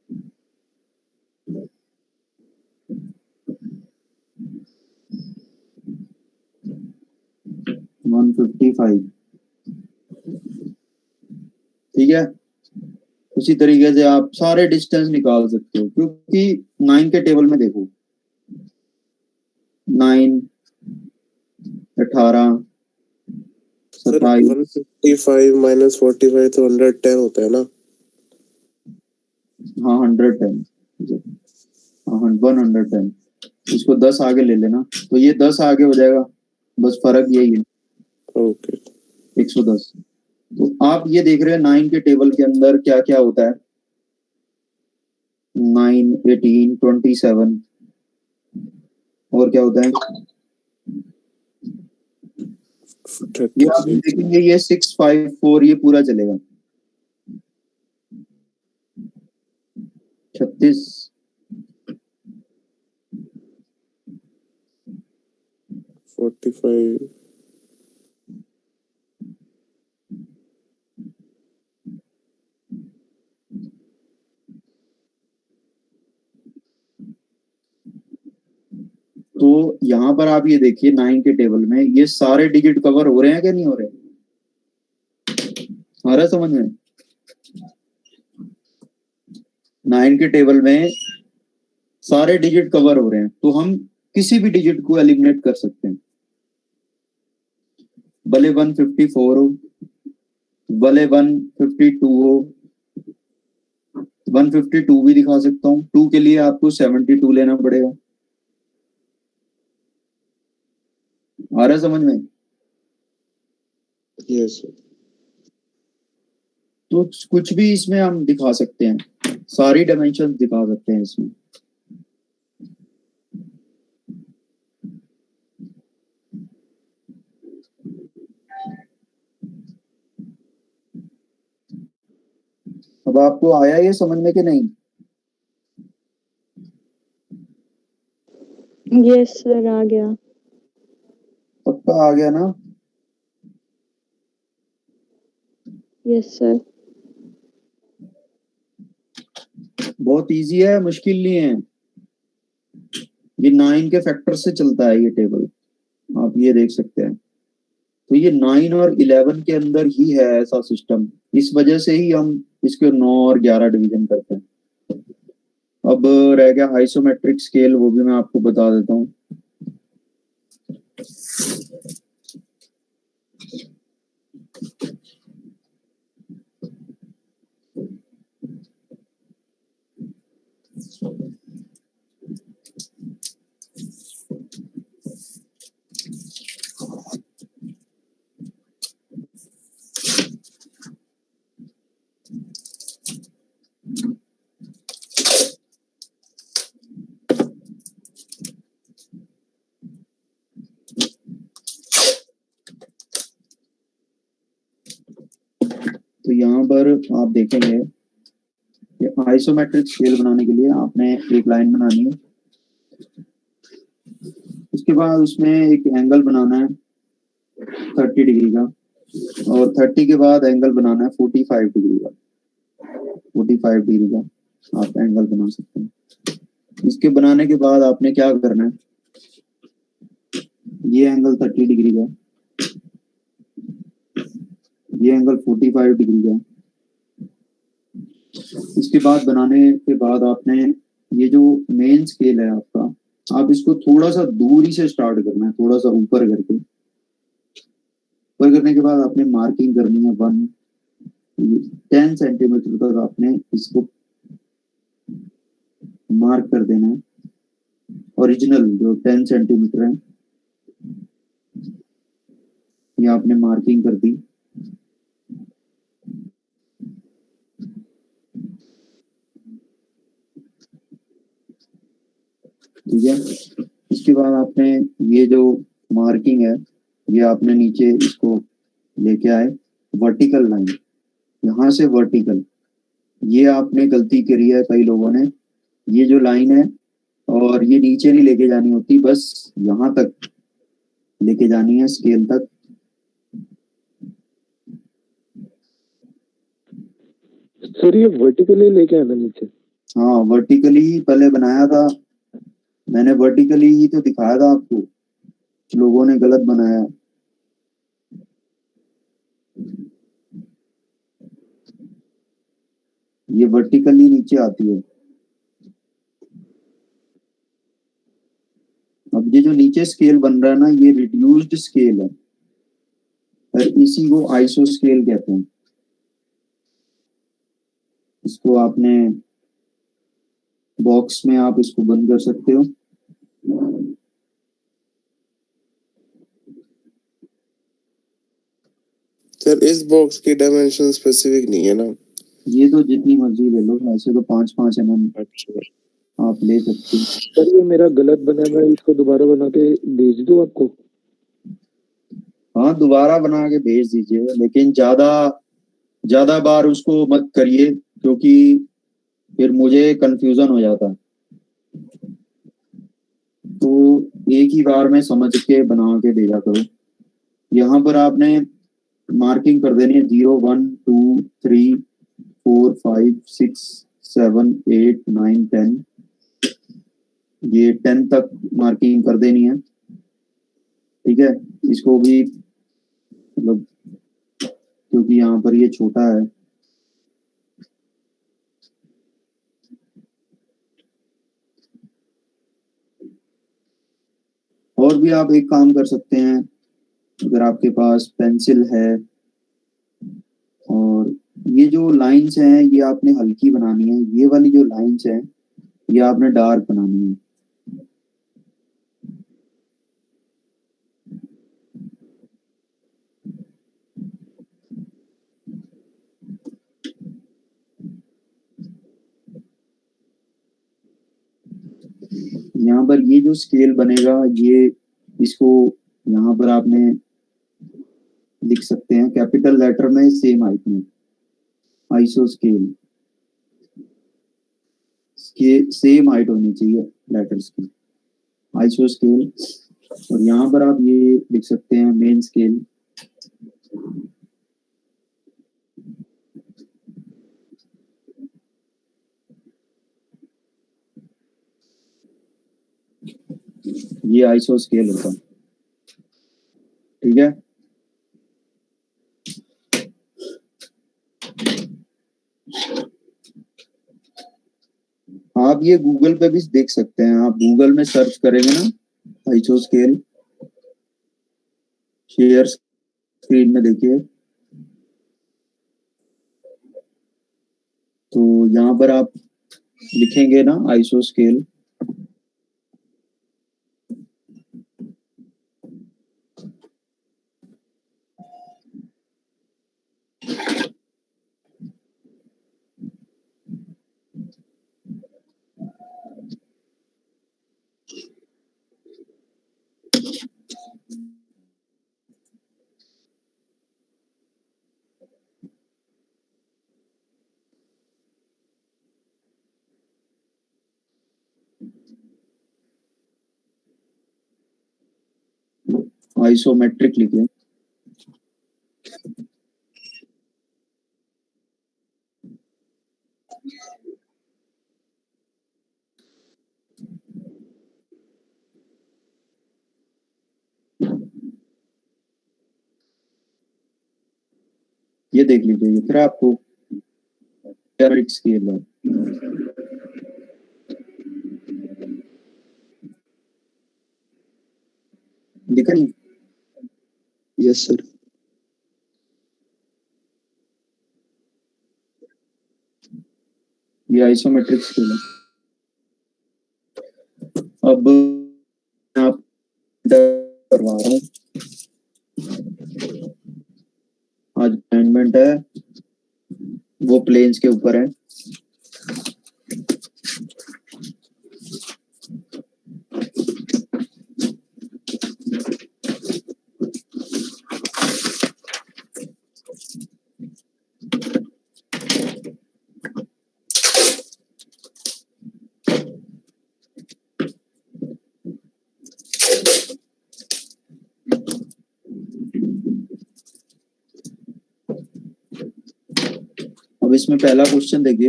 155, ठीक है। उसी तरीके से आप सारे डिस्टेंस निकाल सकते हो, क्योंकि 9 के टेबल में देखो, 9 18 सर 27, 155 माइनस 45 तो 110 होता है ना? हाँ 110, हाँ 110। इसको 10 आगे ले लेना, तो ये 10 आगे हो जाएगा, बस फर्क यही है। ओके 110। तो आप ये देख रहे हैं 9 के टेबल के अंदर क्या क्या होता है। 9, 18, 27 और क्या होता है, ये आप देखेंगे ये 654 ये पूरा चलेगा। 36, 45 तो यहाँ पर आप ये देखिए 9 के टेबल में ये सारे डिजिट कवर हो रहे हैं क्या नहीं हो रहे, आ रहा समझ में। 9 के टेबल में सारे डिजिट कवर हो रहे हैं, तो हम किसी भी डिजिट को एलिमिनेट कर सकते हैं, भले 154 हो, भले 152 हो, 152 भी दिखा सकता हूँ। 2 के लिए आपको 72 लेना पड़ेगा, आ रहा समझ में। यस तो कुछ भी इसमें हम दिखा सकते हैं, सारी डायमेंशन दिखा सकते हैं इसमें। अब आपको आया ये समझ में कि नहीं। यस सर आ गया। पक्का आ गया ना। Yes sir. बहुत इजी है, मुश्किल नहीं है। ये 9 के फैक्टर से चलता है ये टेबल, आप ये देख सकते हैं। तो ये 9 और 11 के अंदर ही है ऐसा सिस्टम, इस वजह से ही हम इसके 9 और 11 डिवीजन करते हैं। अब रह गया आइसोमेट्रिक स्केल, वो भी मैं आपको बता देता हूँ। तो यहाँ पर आप देखेंगे कि आइसोमेट्रिक स्केल बनाने के लिए आपने एक लाइन बनानी है, उसके बाद उसमें एक एंगल बनाना है 30 डिग्री का, और 30 के बाद एंगल बनाना है 45 डिग्री का। 45 डिग्री का आप एंगल बना सकते हैं। इसके बनाने के बाद आपने क्या करना है, ये एंगल 30 डिग्री का, ये एंगल 45 डिग्री का। इसके बाद बनाने के बाद आपने ये जो मेन स्केल है आपका, आप इसको थोड़ा सा दूरी से स्टार्ट करना है, थोड़ा सा ऊपर करके। ऊपर करने के बाद आपने मार्किंग करनी है 10 सेंटीमीटर तक आपने इसको मार्क कर देना है। ओरिजिनल जो 10 सेंटीमीटर है ये आपने मार्किंग कर दी। ठीक है, इसके बाद आपने ये जो मार्किंग है ये आपने नीचे इसको लेके आए वर्टिकल लाइन, यहाँ से वर्टिकल। ये आपने गलती करी है कई लोगों ने, ये जो लाइन है और ये नीचे नहीं लेके जानी होती, बस यहाँ तक लेके जानी है स्केल तक। सर ये वर्टिकली लेके आना नीचे। हाँ वर्टिकली पहले बनाया था मैंने, वर्टिकली ही तो दिखाया था आपको, लोगों ने गलत बनाया। ये वर्टिकली नीचे आती है। अब ये जो नीचे स्केल बन रहा है ना, ये रिड्यूस्ड स्केल है और इसी को आइसो स्केल कहते हैं। इसको आपने बॉक्स में आप इसको बंद कर सकते हो। सर इस बॉक्स की डायमेंशन स्पेसिफिक नहीं है ना? ये तो जितनी मर्जी ले लो, ऐसे तो 5-5 mm आप ले सकते हो। सर ये मेरा गलत बना, मैं इसको दोबारा बना के भेज दूं आपको? हाँ दोबारा बना के भेज दीजिए, लेकिन ज्यादा बार उसको मत करिए, क्योंकि फिर मुझे कंफ्यूजन हो जाता है। तो एक ही बार में समझ के बना के भेजा करो। यहाँ पर आपने मार्किंग कर देनी है 0 1 2 3 4 5 6 7 8 9 10, ये 10 तक मार्किंग कर देनी है, ठीक है। इसको भी मतलब क्योंकि यहाँ पर ये छोटा है, और भी आप एक काम कर सकते हैं, अगर आपके पास पेंसिल है, और ये जो लाइंस हैं ये आपने हल्की बनानी है, ये वाली जो लाइंस हैं ये आपने डार्क बनानी है। यहाँ पर ये जो स्केल बनेगा, ये इसको यहाँ पर आपने लिख सकते हैं कैपिटल लेटर में सेम हाइट में, आइसो स्केल सेम हाइट होनी चाहिए लेटर्स की, आइसो स्केल। और यहाँ पर आप ये लिख सकते हैं मेन स्केल। ये आइसो स्केल होता है, ठीक है। आप ये गूगल पे भी देख सकते हैं, आप गूगल में सर्च करेंगे ना आइसो स्केल, शेयर स्क्रीन में देखिए, तो यहाँ पर आप लिखेंगे ना आइसो स्केल, आइसोमेट्रिक लिखिए। ये देख लीजिए, ये फिर आपको स्केल है, दिखा नहीं? Yes sir. ये आइसोमेट्रिक स्केल है। अब आप करवा रहा हूँ, आज असाइनमेंट है वो प्लेन्स के ऊपर है। अब इसमें पहला क्वेश्चन देखिए,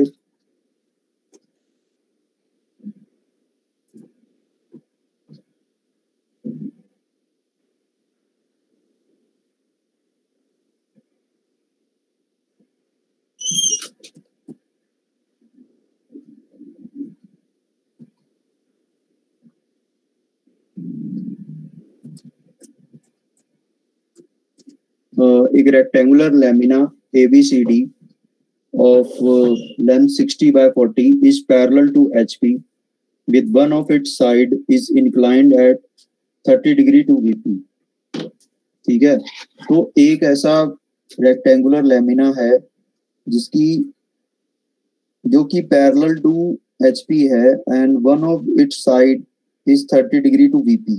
एक rectangular lamina ABCD of length 60 by 40 is parallel to HP with one of its side is inclined at 30 degree to VP। ठीक है, तो एक ऐसा रेक्टेंगुलर लेमिना है जिसकी जो कि पैरेलल टू HP है and one of its side is 30 degree to VP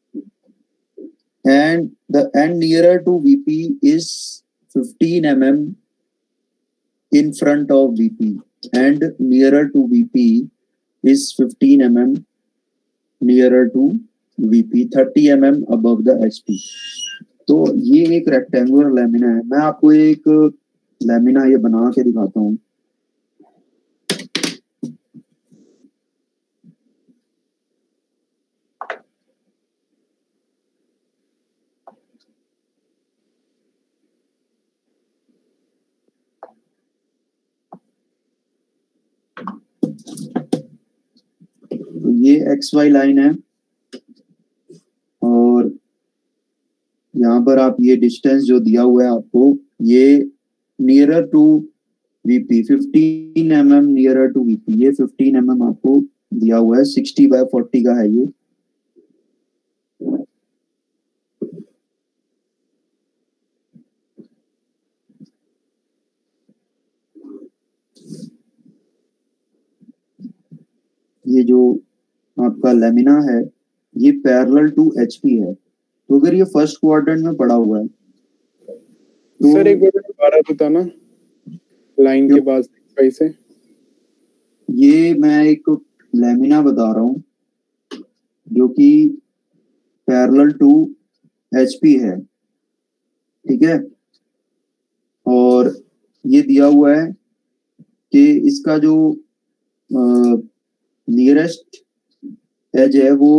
and the end nearer to VP is 15 mm in front of VP and nearer to VP is 15 mm nearer to VP 30 mm above the HP। तो ये एक rectangular lamina है। मैं आपको एक lamina ये बना के दिखाता हूँ। ये XY लाइन है और यहाँ पर आप ये डिस्टेंस जो दिया हुआ है आपको, ये nearer to VP 15 mm nearer to VP, ये 15 mm आपको दिया हुआ है। 60/40 का है ये। ये जो आपका लेमिना है ये पैरेलल टू HP है। तो अगर ये फर्स्ट क्वाड्रेंट में पड़ा हुआ है तो सर एक बार दोबारा बताना लाइन के बाद कैसे। ये मैं एक लेमिना बता रहा हूँ जो कि पैरेलल टू HP है, ठीक है। और ये दिया हुआ है कि इसका जो नियरेस्ट एज है वो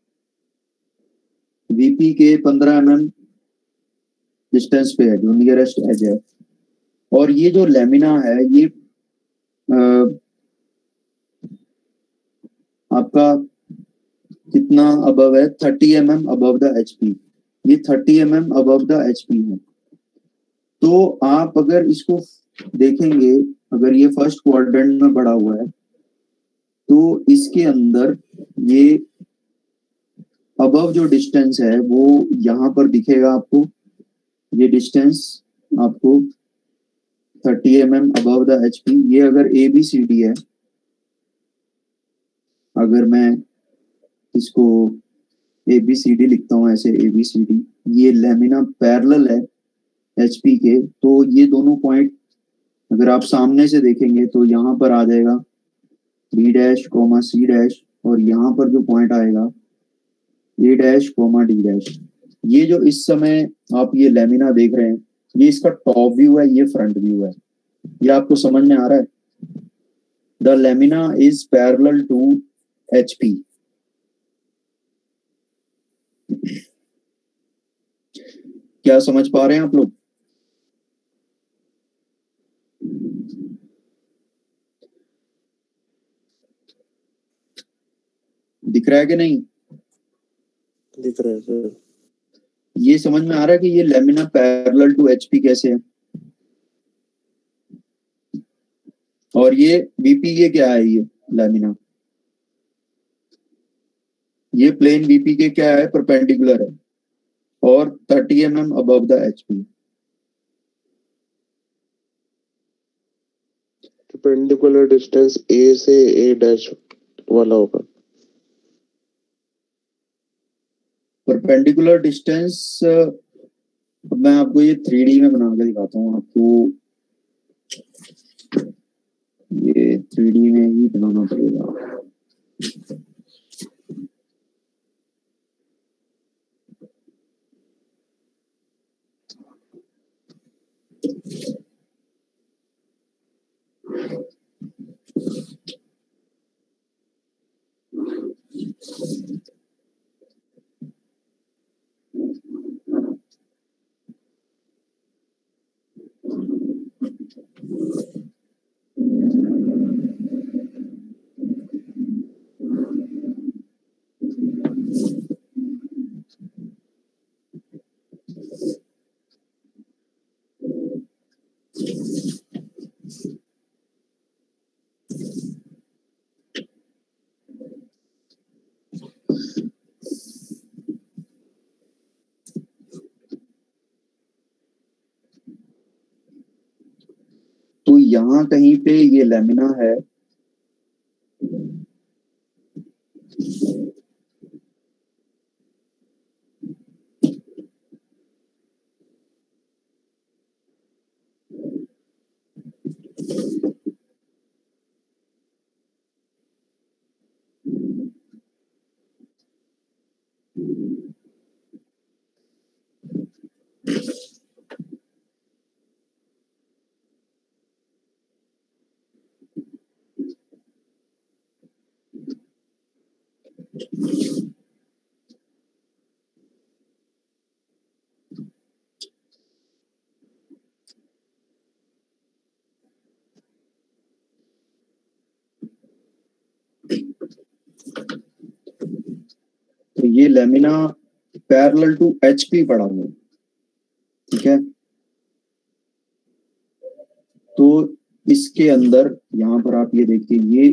VP के 15 mm डिस्टेंस पे है, जो नियरेस्ट एज है। और ये जो लेमिना है ये आपका कितना अबव है, 30 mm अबव द HP। ये 30 mm अबव द HP है। तो आप अगर इसको देखेंगे, अगर ये फर्स्ट क्वाड्रेंट में पड़ा हुआ है तो इसके अंदर ये अबव जो डिस्टेंस है वो यहाँ पर दिखेगा आपको। ये डिस्टेंस आपको 30 mm अबव द HP। ये अगर ABCD है, अगर मैं इसको ABCD लिखता हूँ ऐसे ABCD, ये लेमिना पैरेलल है HP के, तो ये दोनों पॉइंट अगर आप सामने से देखेंगे तो यहाँ पर आ जाएगा B', C', और यहाँ पर जो पॉइंट आएगा A', D'। ये जो इस समय आप ये लेमिना देख रहे हैं, ये इसका टॉप व्यू है, ये फ्रंट व्यू है। ये आपको समझ में आ रहा है? The lamina is parallel to HP। क्या समझ पा रहे हैं आप लोग? दिख रहा है कि नहीं? दिख रहा है सर। ये समझ में आ रहा है कि ये लेमिना पैरेलल टू HP कैसे है? और ये VP ये क्या है? ये लेमिना ये प्लेन VP के क्या है? परपेंडिकुलर है और 30 mm above the HP। Perpendicular distance A से A' वाला होगा। परपेंडिकुलर डिस्टेंस मैं आपको ये 3D में बना के दिखाता हूँ आपको। ये 3D में ही बनाना पड़ेगा। यहाँ कहीं पे ये लेमिना है, तो ये लेमिना पैरेलल टू HP पड़ा हुआ है, ठीक है। तो इसके अंदर यहाँ पर आप ये देखिए, ये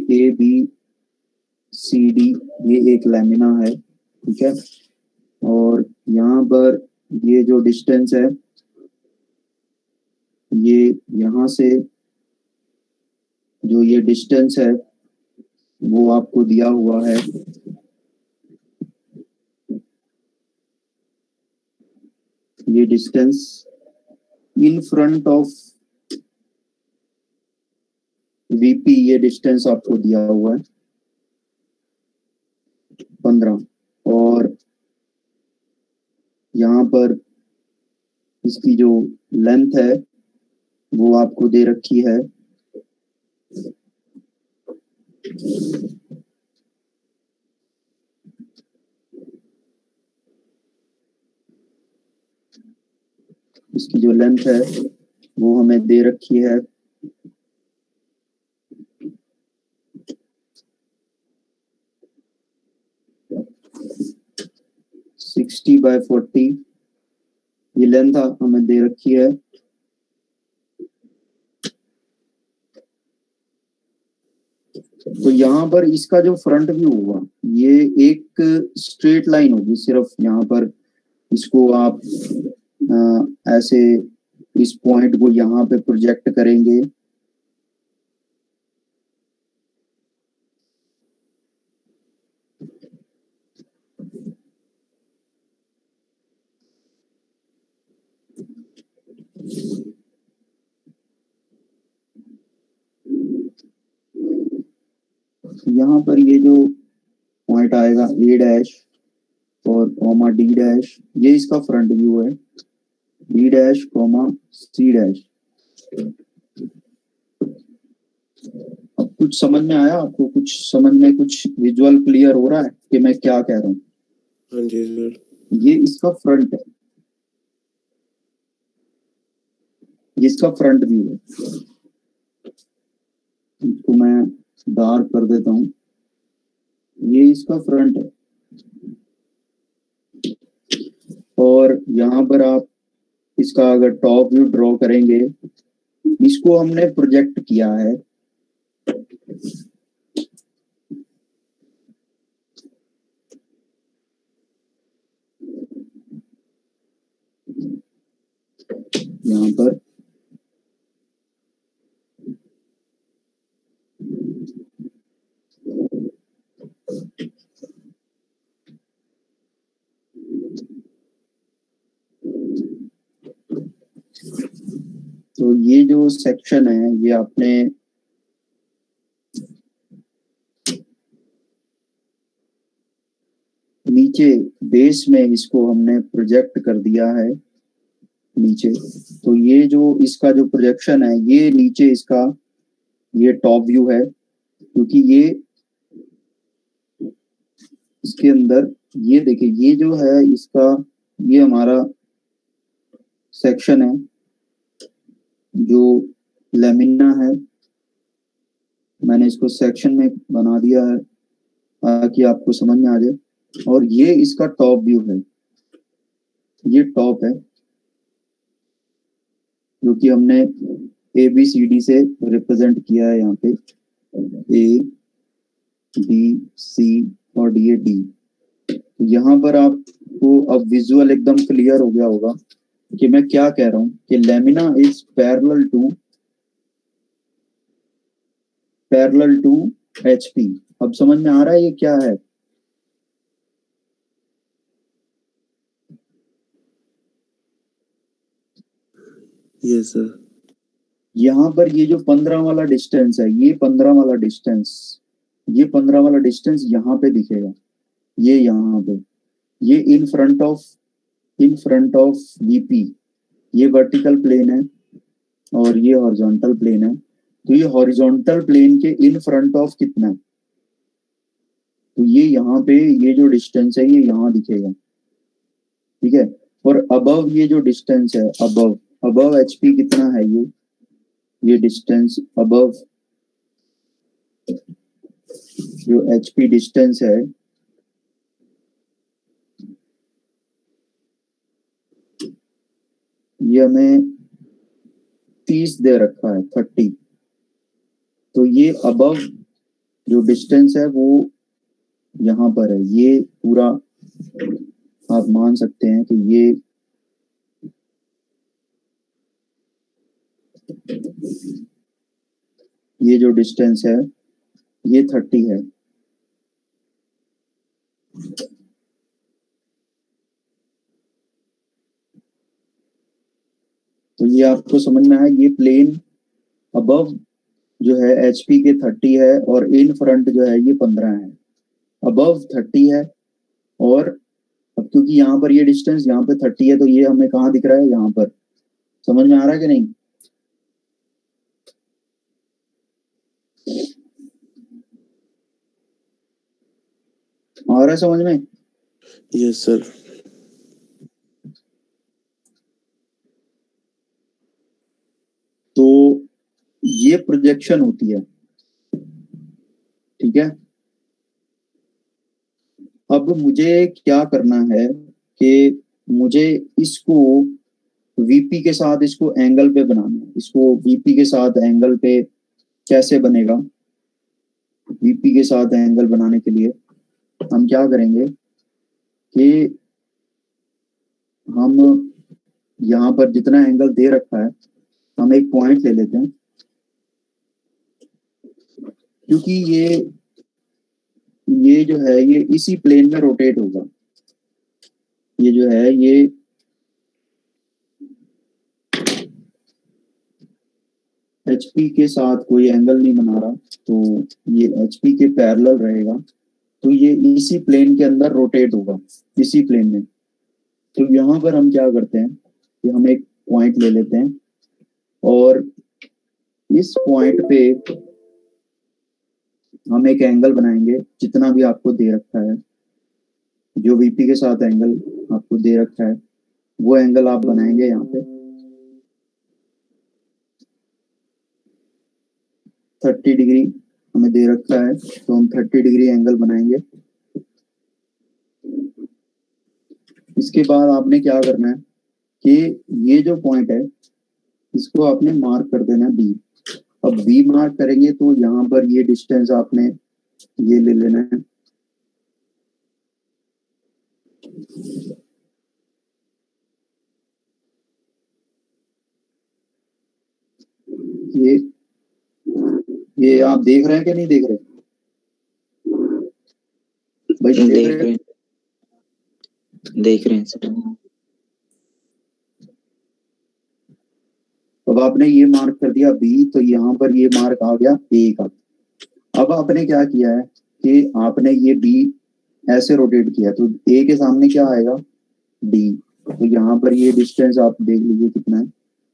ABCD ये एक लेमिना है, ठीक है। और यहाँ पर ये जो डिस्टेंस है, ये यहाँ से जो ये डिस्टेंस है वो आपको दिया हुआ है, ये distance in front of VP, ये डिस्टेंस आपको दिया हुआ है 15। और यहाँ पर इसकी जो लेंथ है वो आपको दे रखी है 60/40, ये लेंथ हमें दे रखी है। तो यहाँ पर इसका जो फ्रंट व्यू होगा ये एक स्ट्रेट लाइन होगी, सिर्फ यहाँ पर इसको आप ऐसे इस पॉइंट को यहाँ पे प्रोजेक्ट करेंगे, यहाँ पर ये जो पॉइंट आएगा A' और कॉमा D', ये इसका फ्रंट व्यू है, B', C'। अब कुछ समझ में आया आपको? कुछ समझ में, कुछ विजुअल क्लियर हो रहा है कि मैं क्या कह रहा हूँ? हाँ जी सर। ये इसका फ्रंट है, ये इसका फ्रंट व्यू है। इसको मैं डार्क कर देता हूँ, ये इसका फ्रंट है। और यहाँ पर आप इसका अगर टॉप व्यू ड्रॉ करेंगे, इसको हमने प्रोजेक्ट किया है यहाँ पर, तो ये जो सेक्शन है ये आपने नीचे बेस में इसको हमने प्रोजेक्ट कर दिया है नीचे। तो ये जो इसका जो प्रोजेक्शन है ये नीचे इसका ये टॉप व्यू है, क्योंकि ये इसके अंदर ये देखिए, ये जो है इसका ये हमारा सेक्शन है जो लेमिना है, मैंने इसको सेक्शन में बना दिया है ताकि आपको समझ में आ जाए। और ये इसका टॉप व्यू है, ये टॉप है जो कि हमने ABCD से रिप्रेजेंट किया है। यहाँ पे ABC और D। यहाँ पर आपको अब विजुअल एकदम क्लियर हो गया होगा कि मैं क्या कह रहा हूँ कि lamina is parallel to parallel to HP। अब समझ में आ रहा है ये क्या है? Yes sir. यहाँ पर ये जो 15 वाला डिस्टेंस है, ये 15 वाला डिस्टेंस, ये 15 वाला डिस्टेंस यहाँ पे दिखेगा, ये यहाँ पे, ये इन फ्रंट ऑफ VP, ये वर्टिकल प्लेन है और ये हॉरिजॉन्टल प्लेन है। तो ये हॉरिजॉन्टल प्लेन के इन फ्रंट ऑफ कितना है? तो ये यहाँ पे ये जो डिस्टेंस है ये यहाँ दिखेगा, ठीक है। और अबव ये जो डिस्टेंस है, अबव HP कितना है? ये डिस्टेंस अबव जो HP डिस्टेंस है, ये हमें 30 दे रखा है, 30। तो ये अबव जो डिस्टेंस है वो यहाँ पर है, ये पूरा आप मान सकते हैं कि ये जो डिस्टेंस है ये 30 है। तो ये आपको समझ में आया, ये प्लेन अबव जो है HP के 30 है और इन फ्रंट जो है ये 15 है। अबव 30 है और अब क्योंकि यहाँ पर ये डिस्टेंस यहाँ पे 30 है तो ये हमें कहाँ दिख रहा है? यहाँ पर। समझ में आ रहा है कि नहीं? आ रहा है समझ में? Yes sir. तो ये प्रोजेक्शन होती है, ठीक है। अब मुझे क्या करना है कि मुझे इसको VP के साथ इसको एंगल पे बनाना है। इसको VP के साथ एंगल पे कैसे बनेगा? VP के साथ एंगल बनाने के लिए हम क्या करेंगे कि हम यहाँ पर जितना एंगल दे रखा है हम एक पॉइंट ले लेते हैं, क्योंकि ये जो है ये इसी प्लेन में रोटेट होगा। ये जो है ये HP के साथ कोई एंगल नहीं बना रहा, तो ये HP के पैरेलल रहेगा, तो ये इसी प्लेन के अंदर रोटेट होगा, इसी प्लेन में। तो यहाँ पर हम क्या करते हैं कि हम एक पॉइंट ले लेते हैं और इस पॉइंट पे हम एक एंगल बनाएंगे जितना भी आपको दे रखा है, जो VP के साथ एंगल आपको दे रखा है वो एंगल आप बनाएंगे। यहाँ पे 30 डिग्री हमें दे रखा है तो हम 30 डिग्री एंगल बनाएंगे। इसके बाद आपने क्या करना है कि ये जो पॉइंट है इसको आपने मार्क कर देना है B। अब B मार्क करेंगे तो यहाँ पर ये डिस्टेंस आपने ये ले लेना है, ये आप देख रहे हैं कि नहीं देख रहे? भाई देख रहे हैं सर। अब आपने ये मार्क कर दिया B, तो यहाँ पर ये मार्क आ गया A का। अब आपने क्या किया है कि आपने ये B ऐसे रोटेट किया, तो A के सामने क्या आएगा? D। तो यहाँ पर ये डिस्टेंस आप देख लीजिए कितना है।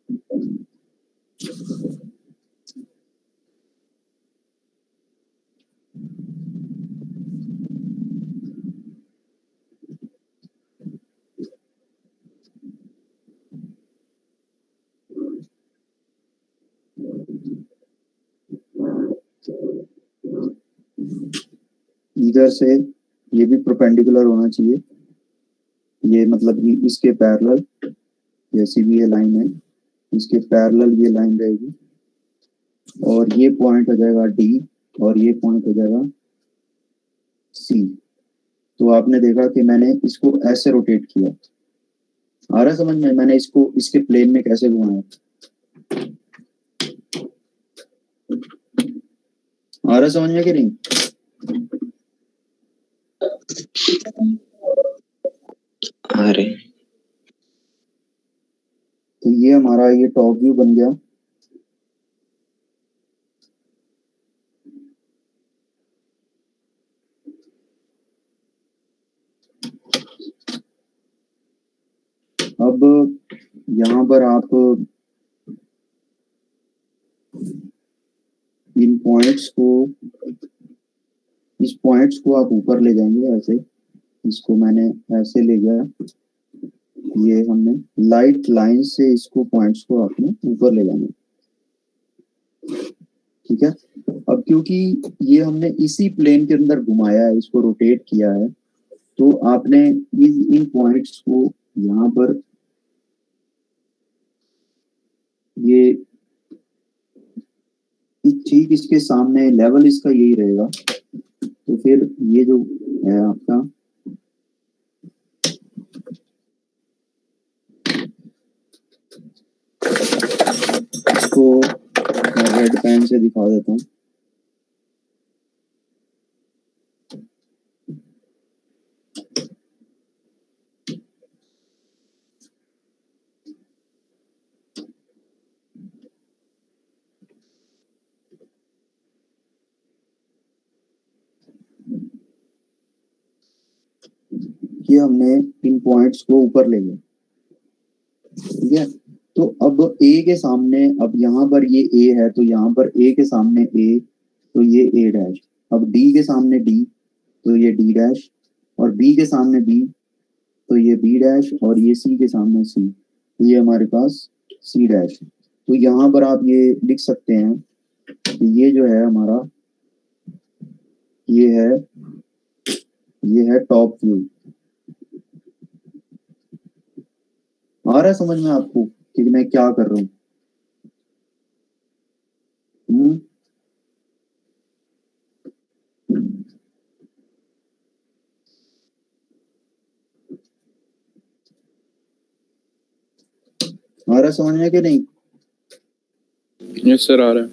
इधर से ये भी परपेंडिकुलर होना चाहिए, ये मतलब कि इसके पैरेलल, जैसी भी ये लाइन है इसके पैरेलल ये लाइन रहेगी और ये पॉइंट हो जाएगा D और ये पॉइंट हो जाएगा C। तो आपने देखा कि मैंने इसको ऐसे रोटेट किया, आ रहा समझ में? मैंने इसको इसके प्लेन में कैसे घुमाया। आ रहा समझ में कि नहीं? आ रहे। तो ये हमारा ये टॉप व्यू बन गया। अब यहाँ पर आप इन पॉइंट्स को, इस पॉइंट्स को आप ऊपर ले जाएंगे ऐसे, इसको मैंने ऐसे ले गया, ये हमने लाइट लाइन से इसको पॉइंट्स को आपने ऊपर ले जाना, ठीक है। अब क्योंकि ये हमने इसी प्लेन के अंदर घुमाया है, इसको रोटेट किया है, तो आपने इन पॉइंट्स को यहाँ पर ये ठीक इसके सामने लेवल इसका यही रहेगा, तो फिर ये जो है आपका इसको मैं रेड पेन से दिखा देता हूँ। ये हमने इन पॉइंट्स को ऊपर ले गया, ठीक है। तो अब ए के सामने, अब यहाँ पर ये ए है, तो यहाँ पर ए के सामने ए, तो ये ए डैश। अब डी के सामने डी, तो ये डी डैश, और बी के सामने बी, तो ये बी डैश, और ये सी के सामने सी, तो ये हमारे पास सी डैश। तो यहाँ पर आप ये लिख सकते हैं कि ये जो है हमारा, ये है टॉप व्यू। आ रहा है समझ में आपको कि मैं क्या कर रहा हूँ? आ रहा समझ में कि नहीं? यस सर, आ रहा है।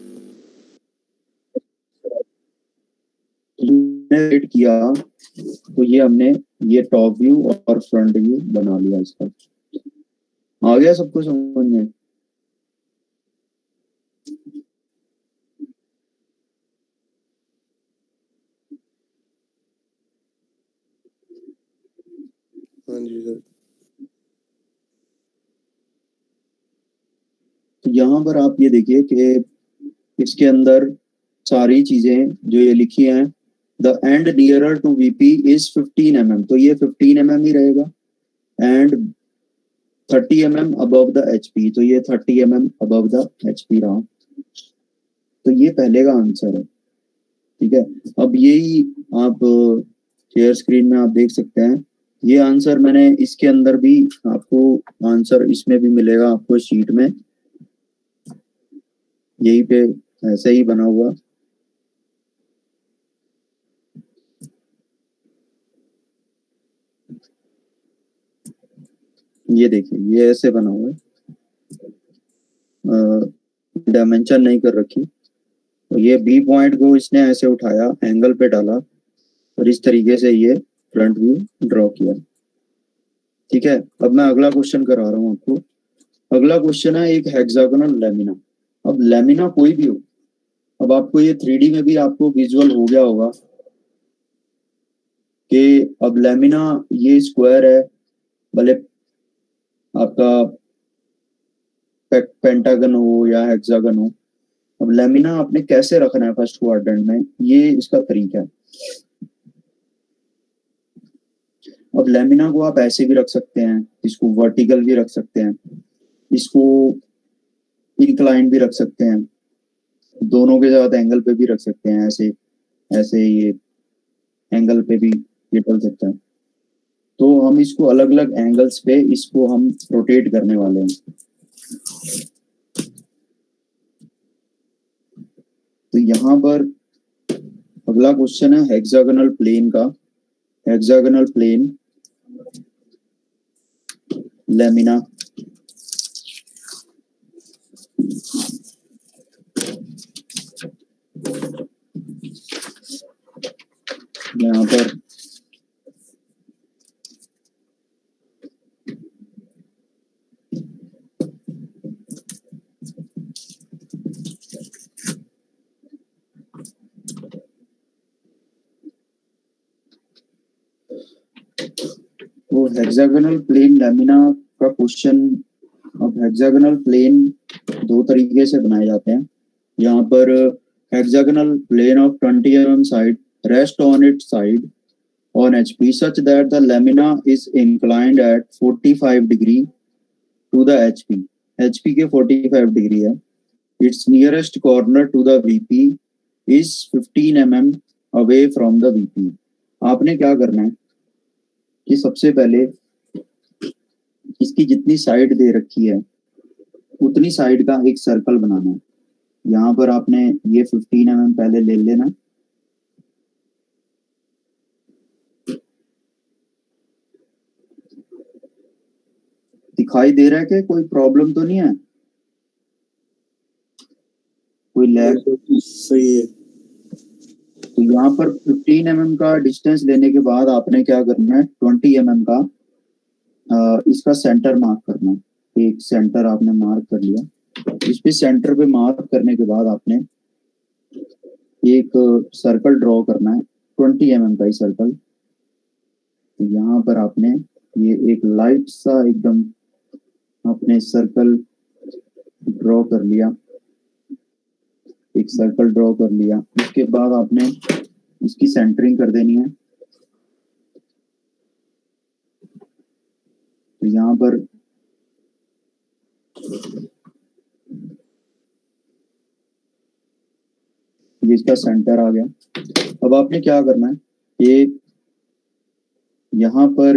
एडिट किया तो ये हमने ये टॉप व्यू और फ्रंट व्यू बना लिया इसका। आ गया सबको समझ में? हाँ जी सर। तो यहाँ पर आप ये देखिए कि इसके अंदर सारी चीजें जो ये लिखी हैं, the end nearer to VP is 15 mm, तो ये 15 mm ही रहेगा। And 30 mm above the HP, तो ये 30 mm अबव द एचपी रहा। तो ये पहले का आंसर है, ठीक है। अब यही आप शेयर स्क्रीन में आप देख सकते हैं, ये आंसर मैंने इसके अंदर भी आपको आंसर इसमें भी मिलेगा आपको शीट में, यही पे ऐसे ही बना हुआ। ये देखिए ये ऐसे बना हुआ है, डायमेंशन नहीं कर रखी। तो ये बी पॉइंट को इसने ऐसे उठाया, एंगल पे डाला, और इस तरीके से ये फ्रंट व्यू ड्रॉ किया, ठीक है। अब मैं अगला क्वेश्चन करा रहा हूँ आपको। अगला क्वेश्चन है एक हेक्सागोनल लैमिना। अब लैमिना कोई भी हो, अब आपको ये 3D में भी आपको विजुअल हो गया होगा कि अब लैमिना ये स्क्वायर है, भले आपका पेंटागन हो या हेक्सागन हो। अब लैमिना आपने कैसे रखना है फर्स्ट क्वाड्रेंट में, ये इसका तरीका है। अब लैमिना को आप ऐसे भी रख सकते हैं, इसको वर्टिकल भी रख सकते हैं, इसको इंक्लाइन भी रख सकते हैं, दोनों के साथ एंगल पे भी रख सकते हैं, ऐसे ऐसे ये एंगल पे भी ये चल सकता है। तो हम इसको अलग अलग एंगल्स पे इसको हम रोटेट करने वाले हैं। तो यहाँ पर अगला क्वेश्चन है हेक्सागोनल प्लेन का। हेक्सागोनल प्लेन लैमिना, यहाँ पर वो हेक्सागोनल प्लेन लैमिना का क्वेश्चन। अब हेक्सागोनल प्लेन दो तरीके से बनाए जाते हैं। यहाँ पर hexagonal plane of 20 mm side rest on it side on HP such that the lamina is inclined at 45 degree to the HP. HP के 45 degree है। Its nearest corner to the VP is 15 mm away from the VP. आपने क्या करना है कि सबसे पहले इसकी जितनी साइड दे रखी है उतनी साइड का एक सर्कल बनाना है। यहाँ पर आपने ये 15 mm पहले ले लेना। दिखाई दे रहा है कि कोई प्रॉब्लम तो नहीं है, कोई लैग? सही है। तो यहाँ पर 15 mm का डिस्टेंस लेने के बाद आपने क्या करना है, 20 mm का इसका सेंटर मार्क करना है। एक सेंटर आपने मार्क कर लिया। इस पे सेंटर पे मार्क करने के बाद आपने एक सर्कल ड्रॉ करना है, 20 mm का ही सर्कल। तो यहाँ पर आपने ये एक लाइट सा एकदम आपने सर्कल ड्रॉ कर लिया, एक सर्कल ड्रॉ कर लिया। उसके बाद आपने इसकी सेंटरिंग कर देनी है। तो यहाँ पर ये इसका सेंटर आ गया। अब आपने क्या करना है कि यहाँ पर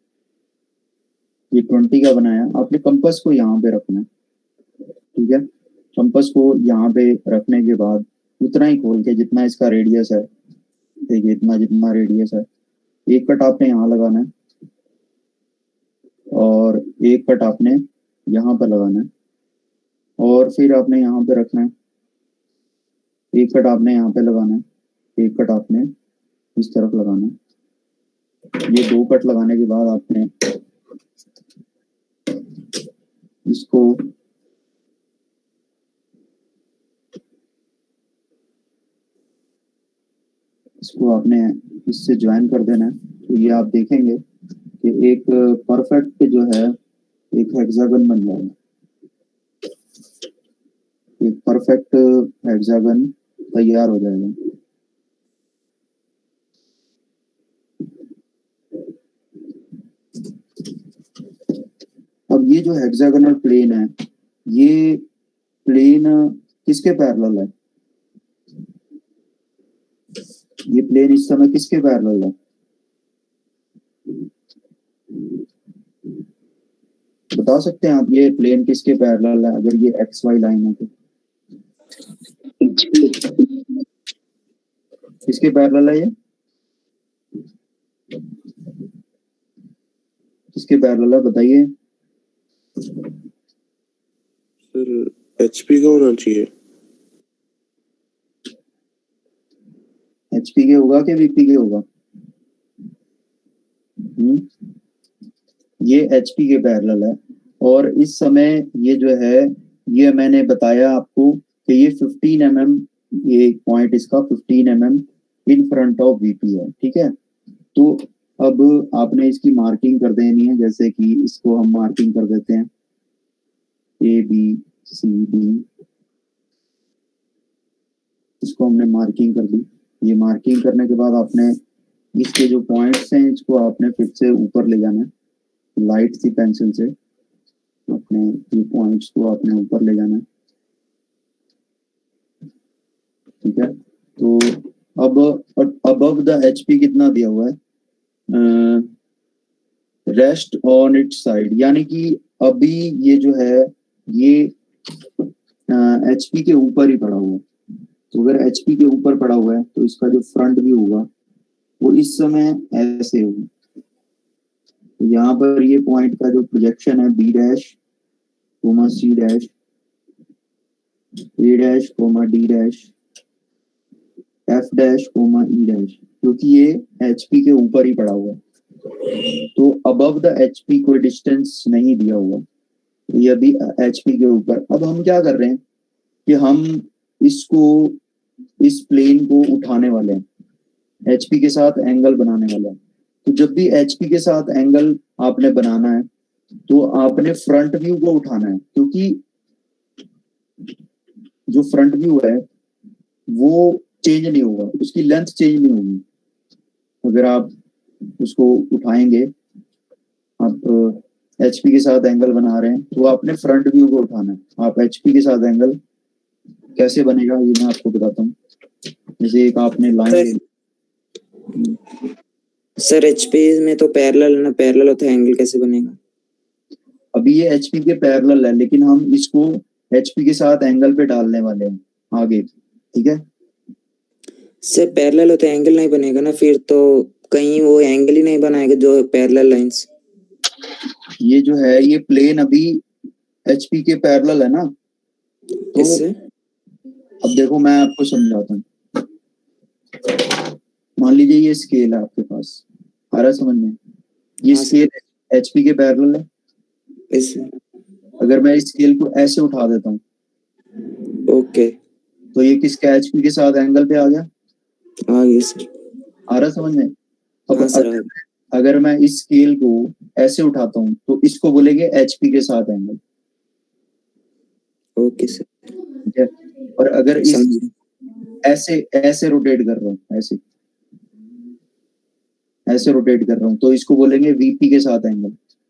ये 20 का बनाया, आपने कंपास को यहाँ पे रखना है। ठीक है, कंपास को यहाँ पे रखने के बाद उतना ही खोल के जितना इसका रेडियस है, देखिए इतना जितना रेडियस है, एक कट आपने यहाँ लगाना है और एक कट आपने यहाँ पर लगाना है और फिर आपने यहाँ पे रखना है। एक कट आपने यहाँ पे लगाना है, एक कट आपने इस तरफ लगाना है। ये दो कट लगाने के बाद आपने इसको आपने इससे ज्वाइन कर देना है। तो ये आप देखेंगे कि एक परफेक्ट जो है एक हेक्सागन बन जाएगा, एक परफेक्ट हेक्सागन तैयार हो जाएगा। अब ये जो हेक्सागोनल प्लेन है, ये प्लेन किसके पैरेलल है? ये प्लेन इस समय किसके पैरेलल है? बता सकते हैं आप ये प्लेन किसके पैरेलल है? अगर ये एक्स वाई लाइन है तो किसके पैरेलल है? ये किसके पैरेलल है बताइए? सर एचपी का होना चाहिए। एचपी के होगा कि वीपी के होगा? ये एचपी के पैरेलल है। और इस समय ये जो है, ये मैंने बताया आपको कि ये 15 mm, ये पॉइंट इसका 15 mm in front of VP है। ठीक है, तो अब आपने इसकी मार्किंग कर देनी है। जैसे कि इसको हम मार्किंग कर देते हैं ए बी सी डी, इसको हमने मार्किंग कर दी। ये मार्किंग करने के बाद आपने इसके जो पॉइंट्स हैं इसको आपने फिर से ऊपर ले जाना है लाइट सी पेंसिल से। अपने ये पॉइंट्स को आपने ऊपर ले जाना है। ठीक है, तो अब अबव द एचपी कितना दिया हुआ है? रेस्ट ऑन इट साइड, यानी कि अभी ये जो है ये एचपी के ऊपर ही पड़ा हुआ है। तो अगर एचपी के ऊपर पड़ा हुआ है तो इसका जो फ्रंट व्यू होगा वो इस समय ऐसे होगा। तो यहाँ पर ये पॉइंट का जो प्रोजेक्शन है B dash comma C dash, A dash comma D dash, F dash comma E dash, क्योंकि ये HP के ऊपर ही पड़ा हुआ है, तो अबव द HP कोई डिस्टेंस नहीं दिया हुआ, ये अभी HP के ऊपर। अब हम क्या कर रहे हैं कि हम इसको, इस प्लेन को उठाने वाले हैं, HP के साथ एंगल बनाने वाले हैं। तो जब भी HP के साथ एंगल आपने बनाना है तो आपने फ्रंट व्यू को उठाना है, क्योंकि जो फ्रंट व्यू है वो चेंज नहीं होगा, उसकी लेंथ चेंज नहीं होगी। अगर आप उसको उठाएंगे, आप HP के साथ एंगल बना रहे हैं तो आपने फ्रंट व्यू को उठाना है। आप HP के साथ एंगल कैसे बनेगा ये मैं आपको बताता हूँ। जैसे एक आपने लाइन, सर HP में तो पैरेलल ना, पैरेलल होता है, एंगल कैसे बनेगा? अभी ये HP के पैरेलल है, लेकिन हम इसको HP के साथ एंगल पे डालने वाले हैं आगे, ठीक है। सर पैरेलल होता है, एंगल नहीं बनेगा ना, फिर तो कहीं वो एंगल ही नहीं बनाएगा जो पैरेलल लाइंस। ये जो है ये प्लेन अभी HP के पैरेलल है ना, तो इससे अब देखो मैं आपको समझाता हूँ। मान लीजिए ये स्केल है आपके पास, आ रहा समझ में? ये हाँ, स्केल HP के पैरेलल है। इससे अगर मैं इस स्केल को ऐसे उठा देता हूँ ओके, तो ये किसका HP के साथ एंगल पे आ गया, आगे सर। आ रहा समझ में? अब हाँ सर, अगर मैं इस स्केल को ऐसे उठाता हूँ तो इसको बोलेंगे HP के साथ एंगल, ओके सर। ठीक है। और अगर इस ऐसे ऐसे रोटेट कर रहा हूँ, ऐसे रोटेट कर रहा हूँ तो इसको बोलेंगे VP के साथ एंगल।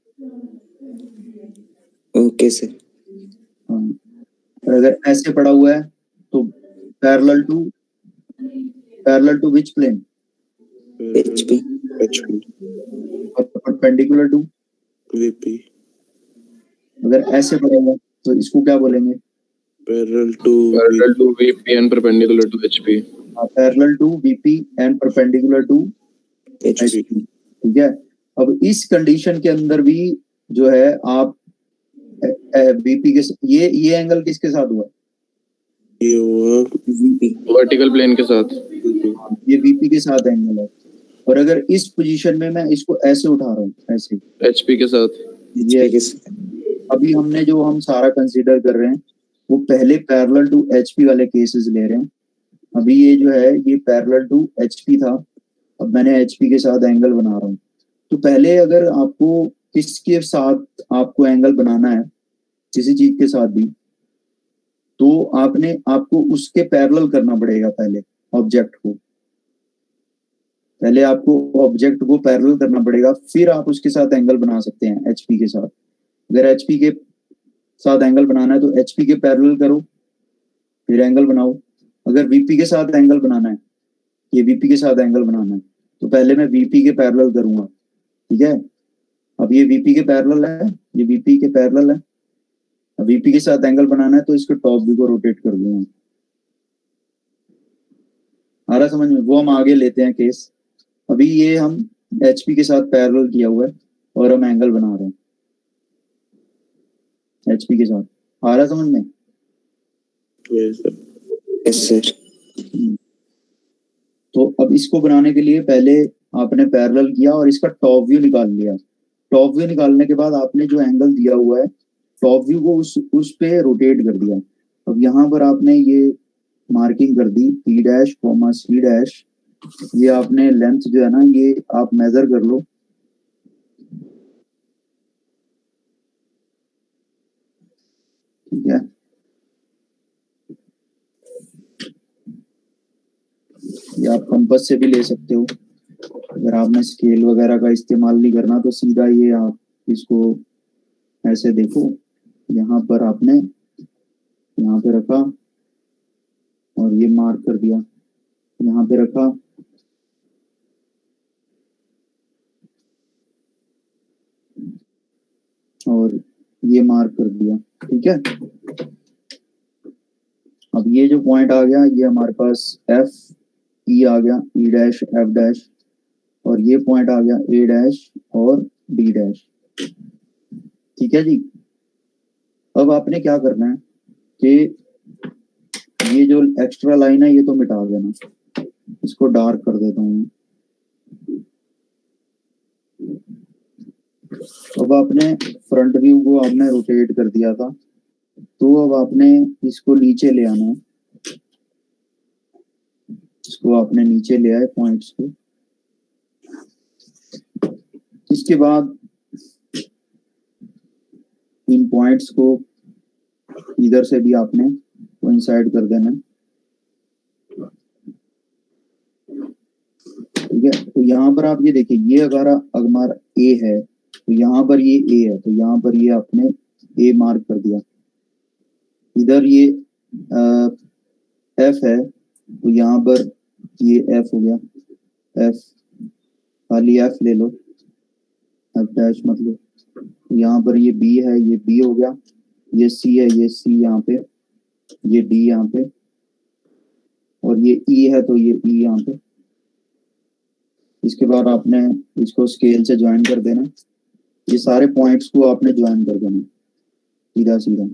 Okay sir. हाँ, और अगर ऐसे पड़ा हुआ है तो parallel to which plane, HP। और परपेंडिकुलर टू VP। अगर ऐसे पड़ा हुआ तो इसको क्या बोलेंगे? Parallel to VP and perpendicular to HP। Parallel to VP and perpendicular to HP। ठीक है। अब इस कंडीशन के अंदर भी जो है आप VP के, ये एंगल किसके साथ हुआ? ये हुआ वर्टिकल प्लेन के साथ, ये VP के साथ एंगल है। और अगर इस पोजीशन में मैं इसको ऐसे उठा रहा हूँ, ऐसे HP के साथ, ये अभी हमने जो हम सारा कंसीडर कर रहे हैं वो पहले पैरेलल टू HP वाले केसेस ले रहे हैं। अभी ये जो है ये पैरेलल टू HP था, अब मैंने HP के साथ एंगल बना रहा हूँ। तो पहले अगर आपको किसके साथ आपको एंगल बनाना है, किसी चीज के साथ भी, तो आपको उसके पैरेलल करना पड़ेगा। पहले ऑब्जेक्ट को पैरेलल करना पड़ेगा, फिर आप उसके साथ एंगल बना सकते हैं HP के साथ। अगर HP के साथ एंगल बनाना है तो HP के पैरेलल करो फिर एंगल बनाओ। अगर VP के साथ एंगल बनाना है, ये VP के साथ एंगल बनाना है, तो पहले मैं VP के पैरेलल करूंगा, ठीक है। अब ये VP के पैरेलल है, ये VP के पैरेलल है। अब VP के साथ एंगल बनाना है तो इसको टॉप व्यू को रोटेट कर दूंगा। आ रहा समझ में? वो हम आगे लेते हैं केस। अभी ये हम HP के साथ पैरेलल किया हुआ है और हम एंगल बना रहे हैं HP के साथ। आ रहा समझ में? Yes sir. तो अब इसको बनाने के लिए पहले आपने पैरेलल किया और इसका टॉप व्यू निकाल लिया। टॉप व्यू निकालने के बाद आपने जो एंगल दिया हुआ है टॉप व्यू को उस पे रोटेट कर दिया। अब यहाँ पर आपने ये मार्किंग कर दी P dash comma C dash, ये आपने लेंथ जो है ना ये आप मेजर कर लो। ठीक है, ये आप कंपास से भी ले सकते हो। अगर आपने स्केल वगैरह का इस्तेमाल नहीं करना तो सीधा ये आप इसको ऐसे देखो, यहाँ पर आपने यहाँ पे रखा और ये मार्क कर दिया, यहाँ पे रखा और ये मार्क कर दिया, ठीक है। अब ये जो पॉइंट आ गया ये हमारे पास F E आ गया, E डैश F डैश, और ये पॉइंट आ गया A डैश और D डैश, ठीक है जी। अब आपने क्या करना है कि ये जो एक्स्ट्रा लाइन है ये तो मिटा देना, इसको डार्क कर देता हूँ। अब आपने फ्रंट व्यू को आपने रोटेट कर दिया था, तो अब आपने इसको नीचे ले आना है, इसको आपने नीचे ले आए पॉइंट्स को। इसके बाद इन पॉइंट्स को इधर से भी आपने कोइंसाइड कर देना, ठीक है। तो यहाँ पर आप ये देखिए, ये अगर हमारा ए है तो यहाँ पर ये ए है, तो यहाँ पर ये आपने ए मार्क कर दिया। इधर ये एफ है, तो यहाँ पर ये एफ हो गया, एफ खाली एफ ले लो, एफ डैश मत लो। यहाँ पर ये बी है, ये बी हो गया, ये सी है, ये सी यहाँ पे, ये डी यहाँ पे, और ये ई है तो ये ई यहाँ पे। इसके बाद आपने इसको स्केल से ज्वाइन कर देना, ये सारे पॉइंट्स को आपने ज्वाइन कर देना सीधा सीधा।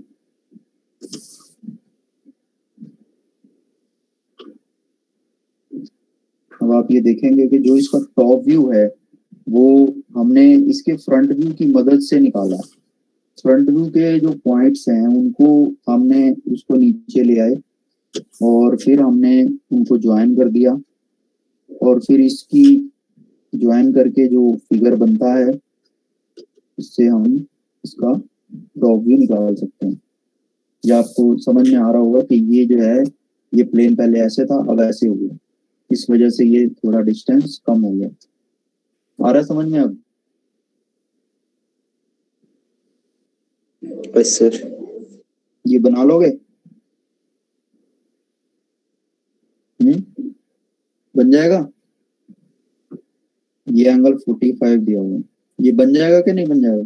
अब आप ये देखेंगे कि जो इसका टॉप व्यू है वो हमने इसके फ्रंट व्यू की मदद से निकाला। फ्रंट व्यू के जो पॉइंट्स हैं उनको हमने उसको नीचे ले आए और फिर हमने उनको ज्वाइन कर दिया, और फिर इसकी ज्वाइन करके जो फिगर बनता है इससे हम इसका टॉप व्यू निकाल सकते हैं। या आपको समझ में आ रहा होगा कि ये जो है ये प्लेन पहले ऐसे था, अब ऐसे हो गया, इस वजह से ये थोड़ा डिस्टेंस कम हो गया। आ रहा समझ में अब? बस सर। ये बना लोगे? बन जाएगा? ये एंगल 45 दिया हुआ है, ये बन जाएगा कि नहीं बन जाएगा?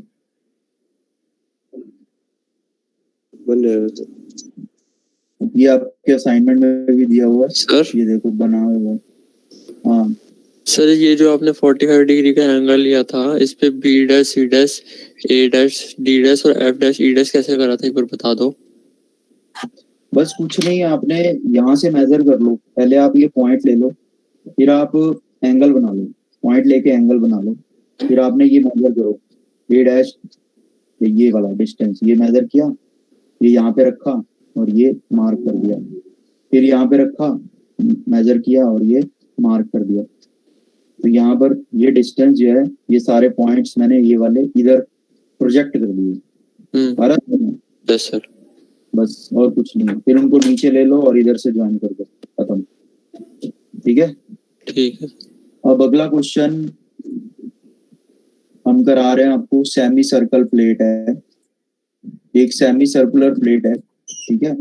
बन जाएगा। ये आपके असाइनमेंट में भी दिया हुआ है सर, ये देखो बना हुआ है। हाँ सर ये जो आपने 45 डिग्री का एंगल लिया था, इस पे B dash, C dash, A dash, D dash और एफ डैश, ई डैश कैसे करा था एक बार बता दो। बस कुछ नहीं, आपने यहाँ से मेजर कर लो। पहले आप ये पॉइंट ले लो, फिर आप एंगल बना लो, पॉइंट लेके एंगल बना लो, फिर आपने ये मेजर करो ए डैश, ये वाला डिस्टेंस ये मेजर किया, ये यहाँ पे रखा और ये मार्क कर दिया, फिर यहाँ पे रखा मेजर किया और ये मार्क कर दिया। तो यहाँ पर ये डिस्टेंस जो है ये सारे पॉइंट्स मैंने ये वाले इधर प्रोजेक्ट कर दिए। Yes sir. बस और कुछ नहीं, फिर उनको नीचे ले लो और इधर से ज्वाइन कर दो, खत्म। ठीक है? ठीक है। अब अगला क्वेश्चन हम करा रहे हैं आपको। सेमी सर्कल प्लेट है, एक सेमी सर्कुलर प्लेट है, ठीक है।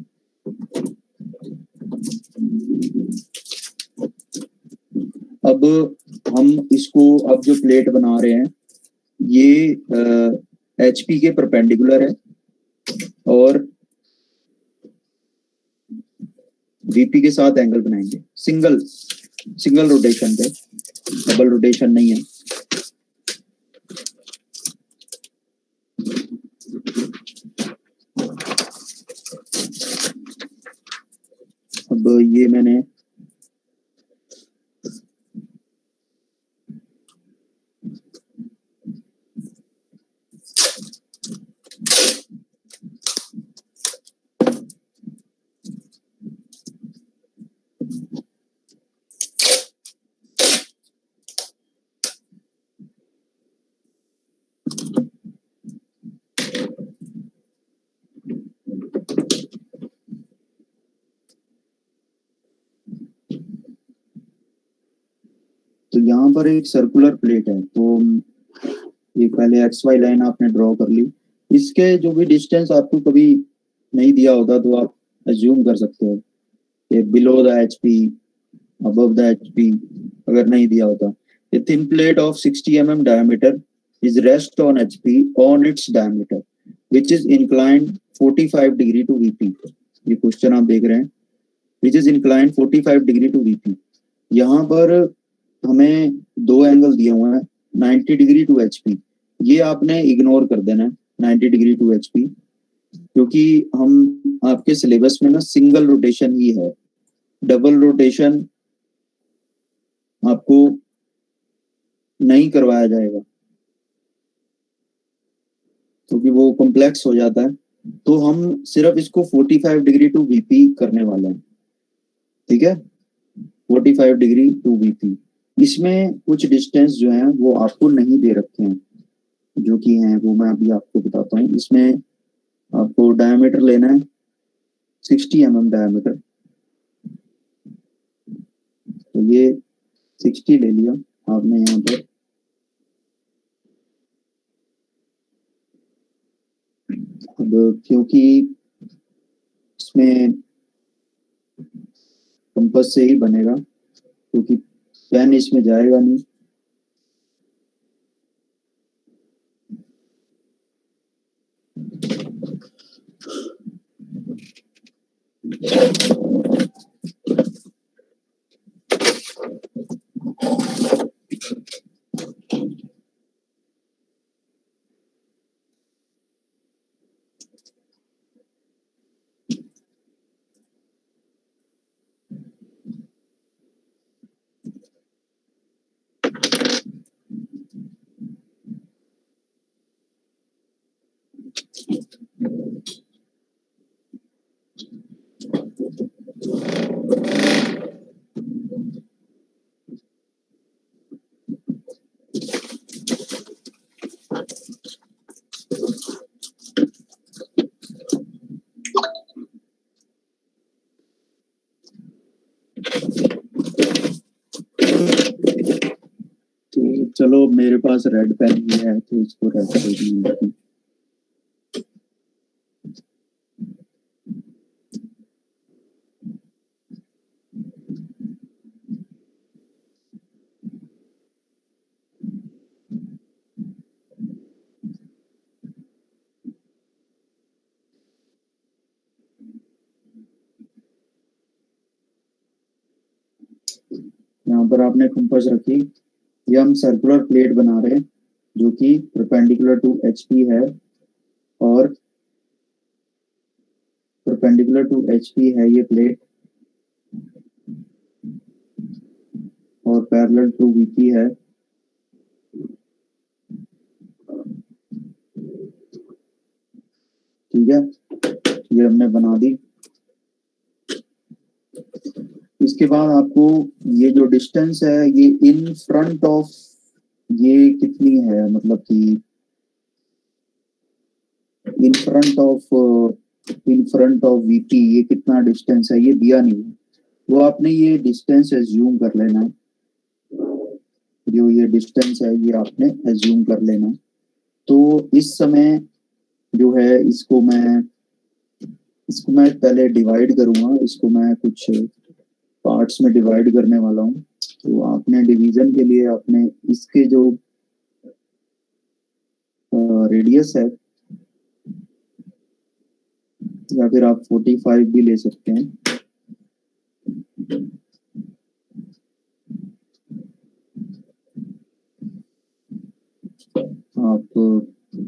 अब हम इसको, अब जो प्लेट बना रहे हैं ये HP के परपेंडिकुलर है और VP के साथ एंगल बनाएंगे, सिंगल रोटेशन पे, डबल रोटेशन नहीं है। अब ये मैंने तो यहाँ पर एक सर्कुलर प्लेट है, तो ये पहले XY लाइन आपने ड्रॉ कर ली। इसके जो भी डिस्टेंस आपको कभी नहीं दिया होता तो आप अज्यूम कर सकते हो कि below the HP, above the HP, अगर नहीं दिया होता। A thin plate of 60 mm diameter is rest on HP on its diameter which is inclined 45 degree to VP। ये क्वेश्चन आप देख रहे हैं, which is inclined 45 degree to VP। यहाँ पर हमें दो एंगल दिए हुए हैं 90 डिग्री टू HP, ये आपने इग्नोर कर देना है 90 डिग्री टू HP, क्योंकि हम आपके सिलेबस में ना सिंगल रोटेशन ही है, डबल रोटेशन आपको नहीं करवाया जाएगा, क्योंकि वो कॉम्प्लेक्स हो जाता है। तो हम सिर्फ इसको 45 डिग्री टू वीपी करने वाले हैं, ठीक है, 45 डिग्री टू वीपी। इसमें कुछ डिस्टेंस जो है वो आपको नहीं दे रखे हैं, जो कि हैं वो मैं अभी आपको बताता हूँ। इसमें आपको डायमीटर लेना है 60 mm डायमीटर, तो ये 60 ले लिया आपने यहाँ पर। अब क्योंकि इसमें कंपास से ही बनेगा, क्योंकि पेन इसमें जाएगा नहीं। तो चलो मेरे पास रेड पेन भी है, तो इसको रेड पेन। यहाँ पर आपने कंपास रखी, ये हम सर्कुलर प्लेट बना रहे हैं जो कि परपेंडिकुलर टू एचपी है, और परपेंडिकुलर टू एचपी है ये प्लेट, और पैरेलल टू वीपी है। ठीक है, ये हमने बना दी। इसके बाद आपको ये जो डिस्टेंस है ये इन फ्रंट ऑफ, ये कितनी है, मतलब कि इन फ्रंट ऑफ वीपी ये कितना डिस्टेंस है ये दिया नहीं है, वो आपने ये डिस्टेंस एज्यूम कर लेना है। जो ये डिस्टेंस है ये आपने एज्यूम कर लेना है। तो इस समय जो है इसको मैं पहले डिवाइड करूंगा, इसको मैं कुछ पार्ट्स में डिवाइड करने वाला हूँ। तो आपने डिवीजन के लिए आपने इसके जो रेडियस है, या फिर आप 45 भी ले सकते हैं। आप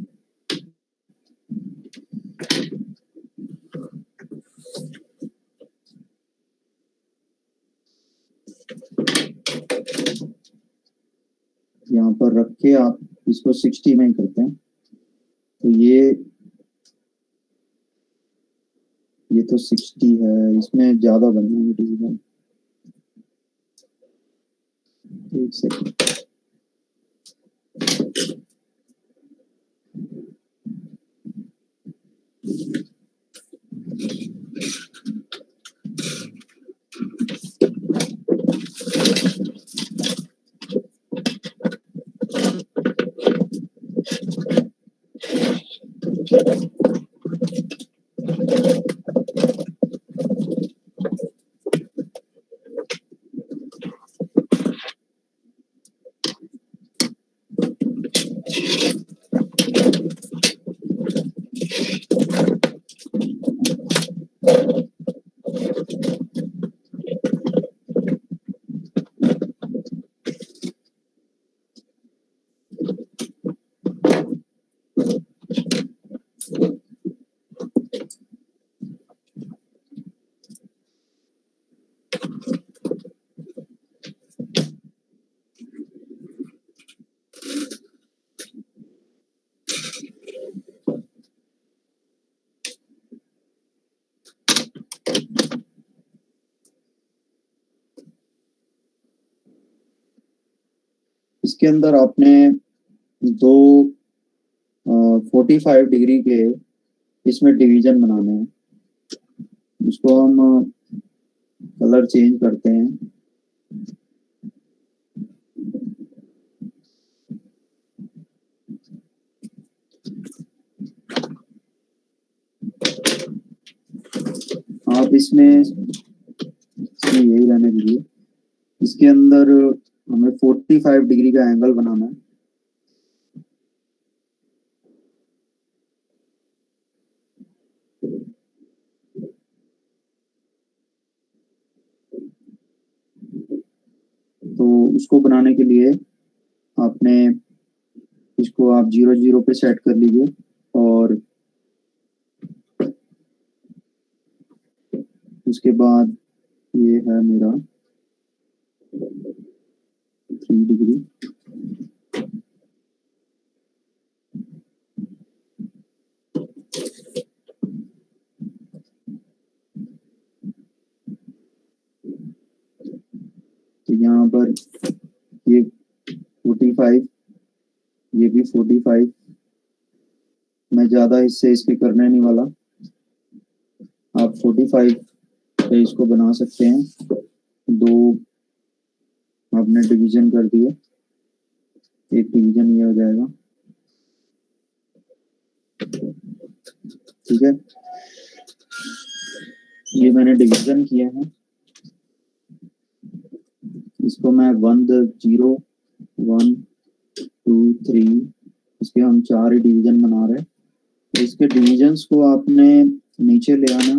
यहाँ पर रख के आप इसको 60 में करते हैं, तो ये तो 60 है, इसमें ज्यादा बन जाएंगे डिवीजन। एक सेकंड, इसके अंदर आपने दो 45 डिग्री के इसमें डिवीजन बनाने हैं। इसको हम कलर चेंज करते हैं। आप इसमें यही रहने दीजिए। इसके अंदर हमें 45 डिग्री का एंगल बनाना है। तो उसको बनाने के लिए आपने इसको आप 0 0 पे सेट कर लीजिए और उसके बाद ये है मेरा 3 डिग्री। तो यहाँ पर ये 45, ये भी 45। मैं ज्यादा हिस्से इसके करने नहीं वाला। आप 45 पे इसको बना सकते हैं। दो आपने डिवीजन कर दिए, एक डिवीजन ये हो जाएगा। ठीक है, ये मैंने डिवीजन किए हैं। इसको मैं 1 0 1 2 3 इसके हम 4 डिवीजन बना रहे हैं। तो इसके डिवीजन्स को आपने नीचे ले आना।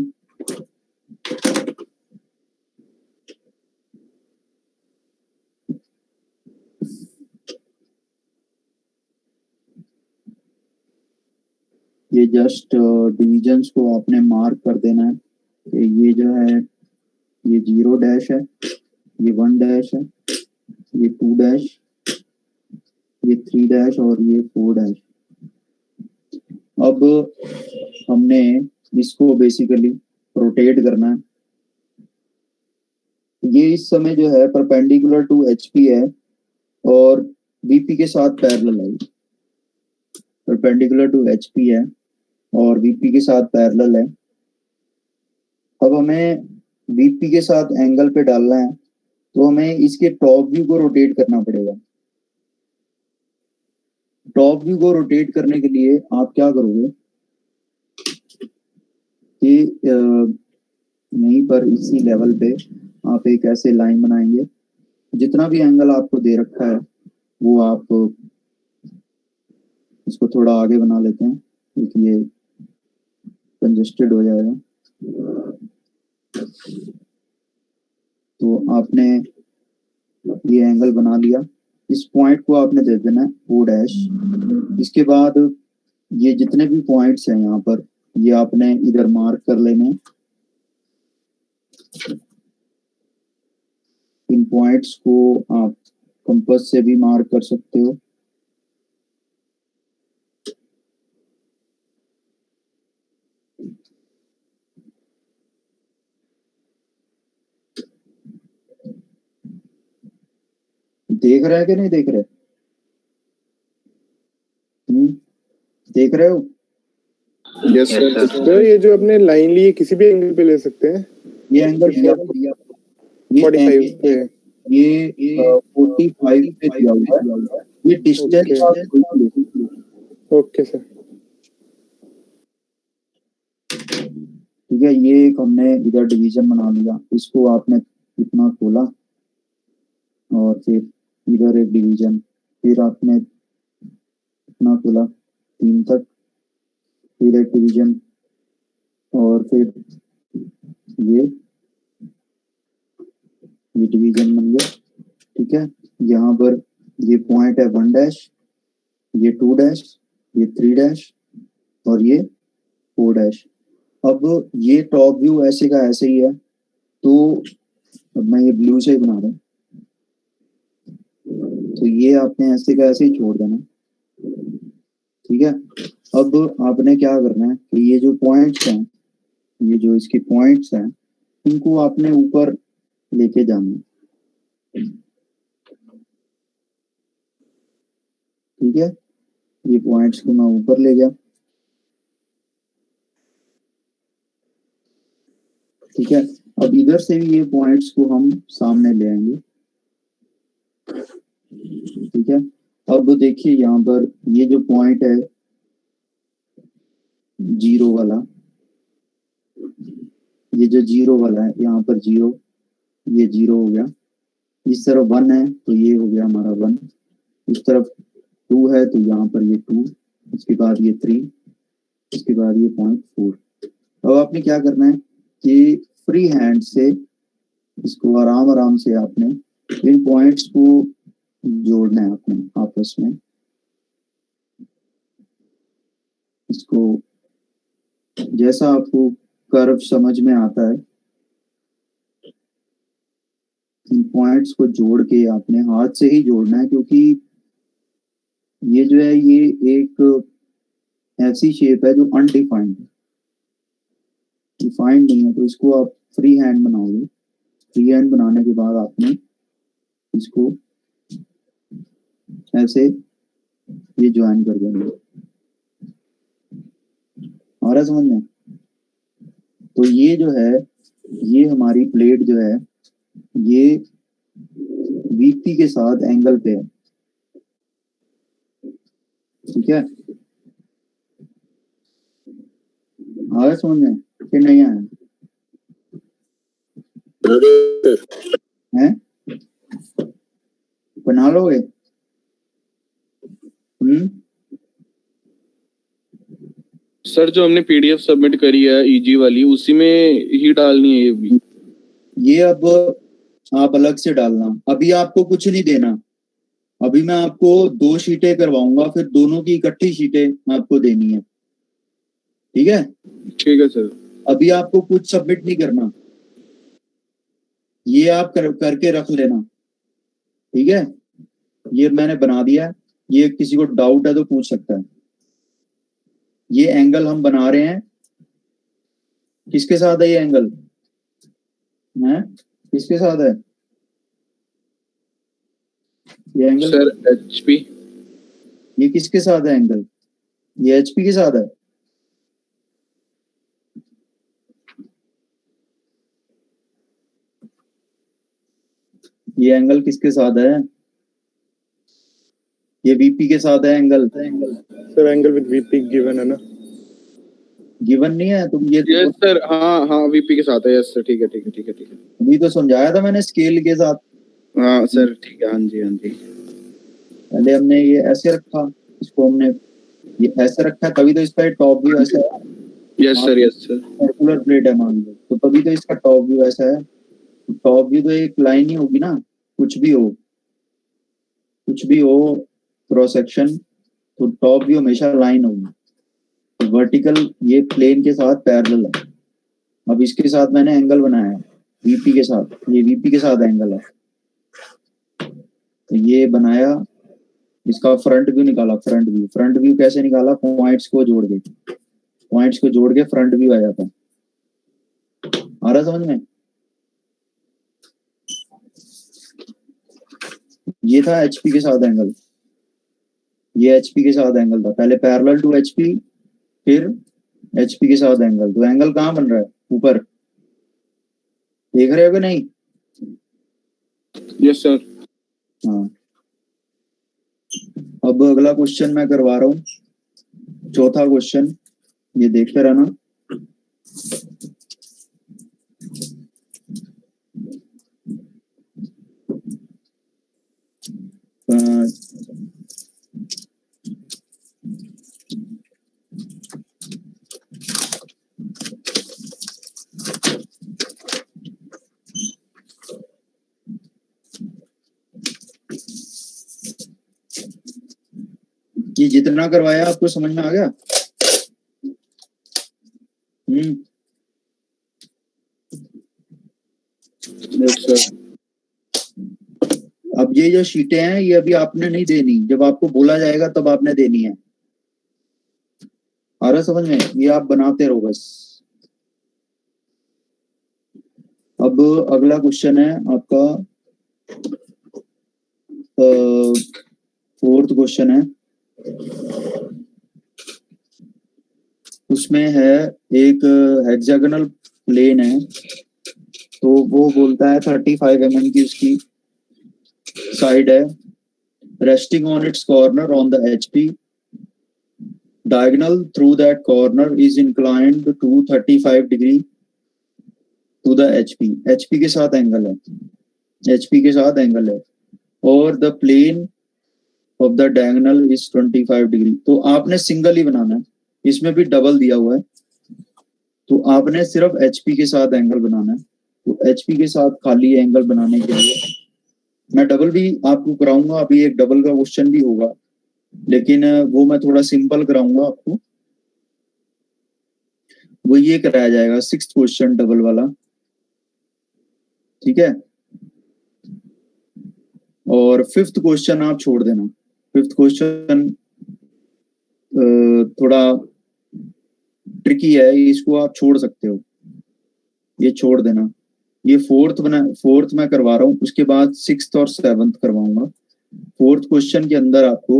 ये जस्ट डिवीजन्स को आपने मार्क कर देना है कि ये जो है ये 0 डैश है, ये 1 डैश है, ये 2 डैश, ये 3 डैश और ये 4 डैश। अब हमने इसको बेसिकली रोटेट करना है। ये इस समय जो है परपेंडिकुलर टू HP है और VP के साथ पैरेलल है। परपेंडिकुलर टू HP है और VP के साथ पैरेलल है। अब हमें VP के साथ एंगल पे डालना है, तो हमें इसके टॉप व्यू को रोटेट करना पड़ेगा। टॉप व्यू को रोटेट करने के लिए आप क्या करोगे कि यहीं पर इसी लेवल पे आप एक ऐसे लाइन बनाएंगे। जितना भी एंगल आपको दे रखा है वो आप इसको थोड़ा आगे बना लेते हैं क्योंकि ये कंजेस्टेड हो जाएगा। तो आपने ये एंगल बना लिया। इस पॉइंट को आपने दे देना है O डैश। इसके बाद ये जितने भी पॉइंट्स हैं यहाँ पर ये आपने इधर मार्क कर लेने। इन पॉइंट्स को आप कंपास से भी मार्क कर सकते हो। देख रहे हैं कि नहीं देख रहे? देख रहे हो? Yes sir. ये जो अपने लाइन ली है किसी भी एंगल पे ले सकते हैं। ये एंगल दिया 45 पे, ये 45 पे दिया हुआ है। ये डिस्टेंस। Okay sir. ठीक है, ये एक हमने इधर डिवीजन बना लिया। इसको आपने इतना खोला और फिर इधर एक डिवीजन, फिर आपने इतना खोला 3 तक, फिर एक डिवीजन और फिर ये डिवीजन बन गया। ठीक है, यहाँ पर ये पॉइंट है 1 डैश, ये 2 डैश, ये 3 डैश और ये 4 डैश। अब ये टॉप व्यू ऐसे का ऐसे ही है। तो अब मैं ये ब्लू से बना रहा हूँ। तो ये आपने ऐसे का ऐसे ही छोड़ देना। ठीक है, अब आपने क्या करना है कि ये जो पॉइंट्स हैं, ये जो इसके पॉइंट्स हैं, इनको आपने ऊपर लेके जाना है। ठीक है, ये पॉइंट्स को मैं ऊपर ले गया, ठीक है। अब इधर से भी ये पॉइंट्स को हम सामने ले आएंगे, ठीक है। अब देखिए यहाँ पर ये जो पॉइंट है 0 वाला, ये जो 0 वाला है यहाँ पर 0, ये 0 हो गया, इस तरफ 1 है तो ये हो गया हमारा 1, इस तरफ 2 है तो यहाँ पर ये 2, इसके बाद ये 3, इसके बाद ये 0.4। अब आपने क्या करना है कि फ्री हैंड से इसको आराम आराम से आपने इन पॉइंट्स को जोड़ना है अपने आपस में, इसको जैसा आपको कर्व समझ में आता है, इन पॉइंट्स को जोड़ के आपने हाथ से ही जोड़ना है, क्योंकि ये जो है ये एक ऐसी शेप है जो अनडिफाइंड है, डिफाइंड नहीं है, तो इसको आप फ्री हैंड बनाओगे। फ्री हैंड बनाने के बाद आपने इसको ऐसे ये ज्वाइन कर देंगे, आ रहा समझ में? तो ये जो है, ये हमारी प्लेट जो है ये वीपी के साथ एंगल पे है, ठीक है। आ रहा समझ में कि नहीं आया? हैं? बना लोगे? सर जो हमने पीडीएफ सबमिट करी है ईजी वाली, उसी में ही डालनी है ये भी? ये अब आप अलग से डालना, अभी आपको कुछ नहीं देना। अभी मैं आपको 2 शीटें करवाऊंगा, फिर दोनों की इकट्ठी शीटें आपको देनी है, ठीक है? ठीक है सर। अभी आपको कुछ सबमिट नहीं करना, ये आप करके रख लेना, ठीक है? ये मैंने बना दिया, ये किसी को डाउट है तो पूछ सकता है। ये एंगल हम बना रहे हैं, किसके साथ है ये एंगल? है किसके साथ है ये एंगल? Sir HP. ये किसके साथ है एंगल? ये एचपी के साथ है। ये एंगल किसके साथ है? ये वीपी के साथ है angle. Sir angle with VP given है ना? गिवन नहीं है तुम ये? यस सर, हाँ हाँ वीपी के साथ है। यस सर, ठीक है ठीक है ठीक है ठीक है। अभी तो समझाया था मैंने स्केल के साथ। हाँ सर ठीक है, हाँ जी हाँ जी। पहले हमने ये ऐसे रखा, इसको हमने ये ऐसे रखा, तभी तो इसका टॉप व्यू ऐसा है। Yes sir yes sir. Circular plate है मान लो, तो तभी तो इसका टॉप व्यू ऐसा है। टॉप व्यू तो एक लाइन ही होगी ना, कुछ भी हो क्रॉस सेक्शन, तो टॉप व्यू हमेशा लाइन होगी। वर्टिकल ये प्लेन के साथ पैरेलल है। अब इसके साथ मैंने एंगल बनाया है वीपी के साथ, ये वीपी के साथ एंगल है, तो ये बनाया, इसका फ्रंट व्यू निकाला। फ्रंट व्यू कैसे निकाला? पॉइंट्स को जोड़ के फ्रंट व्यू आ जाता है। आ रहा समझ में? ये था एचपी के साथ एंगल, ये एचपी के साथ एंगल था। पहले पैरेलल टू एचपी, फिर एचपी के साथ एंगल। तो एंगल कहाँ बन रहा है? ऊपर। देख रहे हो कि नहीं? Yes sir. हाँ, अब अगला क्वेश्चन मैं करवा रहा हूँ, चौथा क्वेश्चन, ये देखते रहना। ये जितना करवाया आपको समझ में आ गया? अब ये जो शीटें हैं ये अभी आपने नहीं देनी, जब आपको बोला जाएगा तब आपने देनी है। आ रहा समझ में? ये आप बनाते रहो बस। अब अगला क्वेश्चन है आपका 4th क्वेश्चन है। उसमें है एक हेक्सागोनल प्लेन है, तो वो बोलता है 35 mm की उसकी साइड है, resting on its corner on the HP, diagonal through that corner is inclined to 35 degree to the HP. HP के साथ एंगल है, HP के साथ एंगल है, और the plane of the diagonal is 25 degree. तो आपने सिंगल ही बनाना है, इसमें भी डबल दिया हुआ है, तो आपने सिर्फ HP के साथ एंगल बनाना है। तो HP के साथ खाली एंगल बनाने के लिए मैं डबल भी आपको कराऊंगा, अभी एक डबल का क्वेश्चन भी होगा, लेकिन वो मैं थोड़ा सिंपल कराऊंगा आपको, वो ये कराया जाएगा 6th क्वेश्चन डबल वाला, ठीक है। और 5th क्वेश्चन आप छोड़ देना, 5th क्वेश्चन थोड़ा ट्रिकी है, इसको आप छोड़ सकते हो, ये छोड़ देना। ये 4th मैं करवा रहा हूँ, उसके बाद 6th और 7th करवाऊंगा। 4th क्वेश्चन के अंदर आपको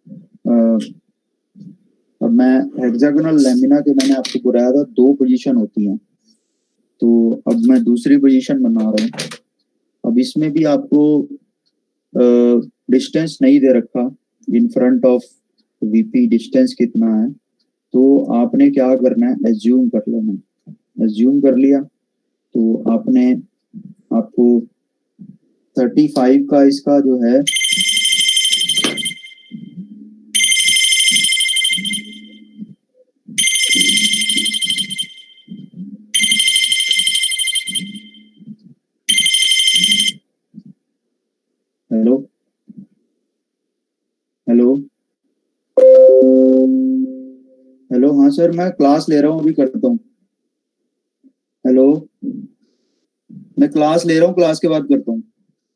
अब मैं हेक्सागोनल लैमिना के मैंने आपको बताया था 2 पोजीशन होती हैं, तो अब मैं दूसरी पोजीशन बना रहा हूँ। अब इसमें भी आपको डिस्टेंस नहीं दे रखा, in front of VP distance कितना है, तो आपने क्या करना है, एज्यूम कर लेना। एज्यूम कर लिया तो आपको 35 का इसका जो है हेलो हेलो हेलो, हाँ सर मैं क्लास ले रहा हूँ, अभी करता हूँ। हेलो, मैं क्लास ले रहा हूँ, क्लास के बाद करता हूँ।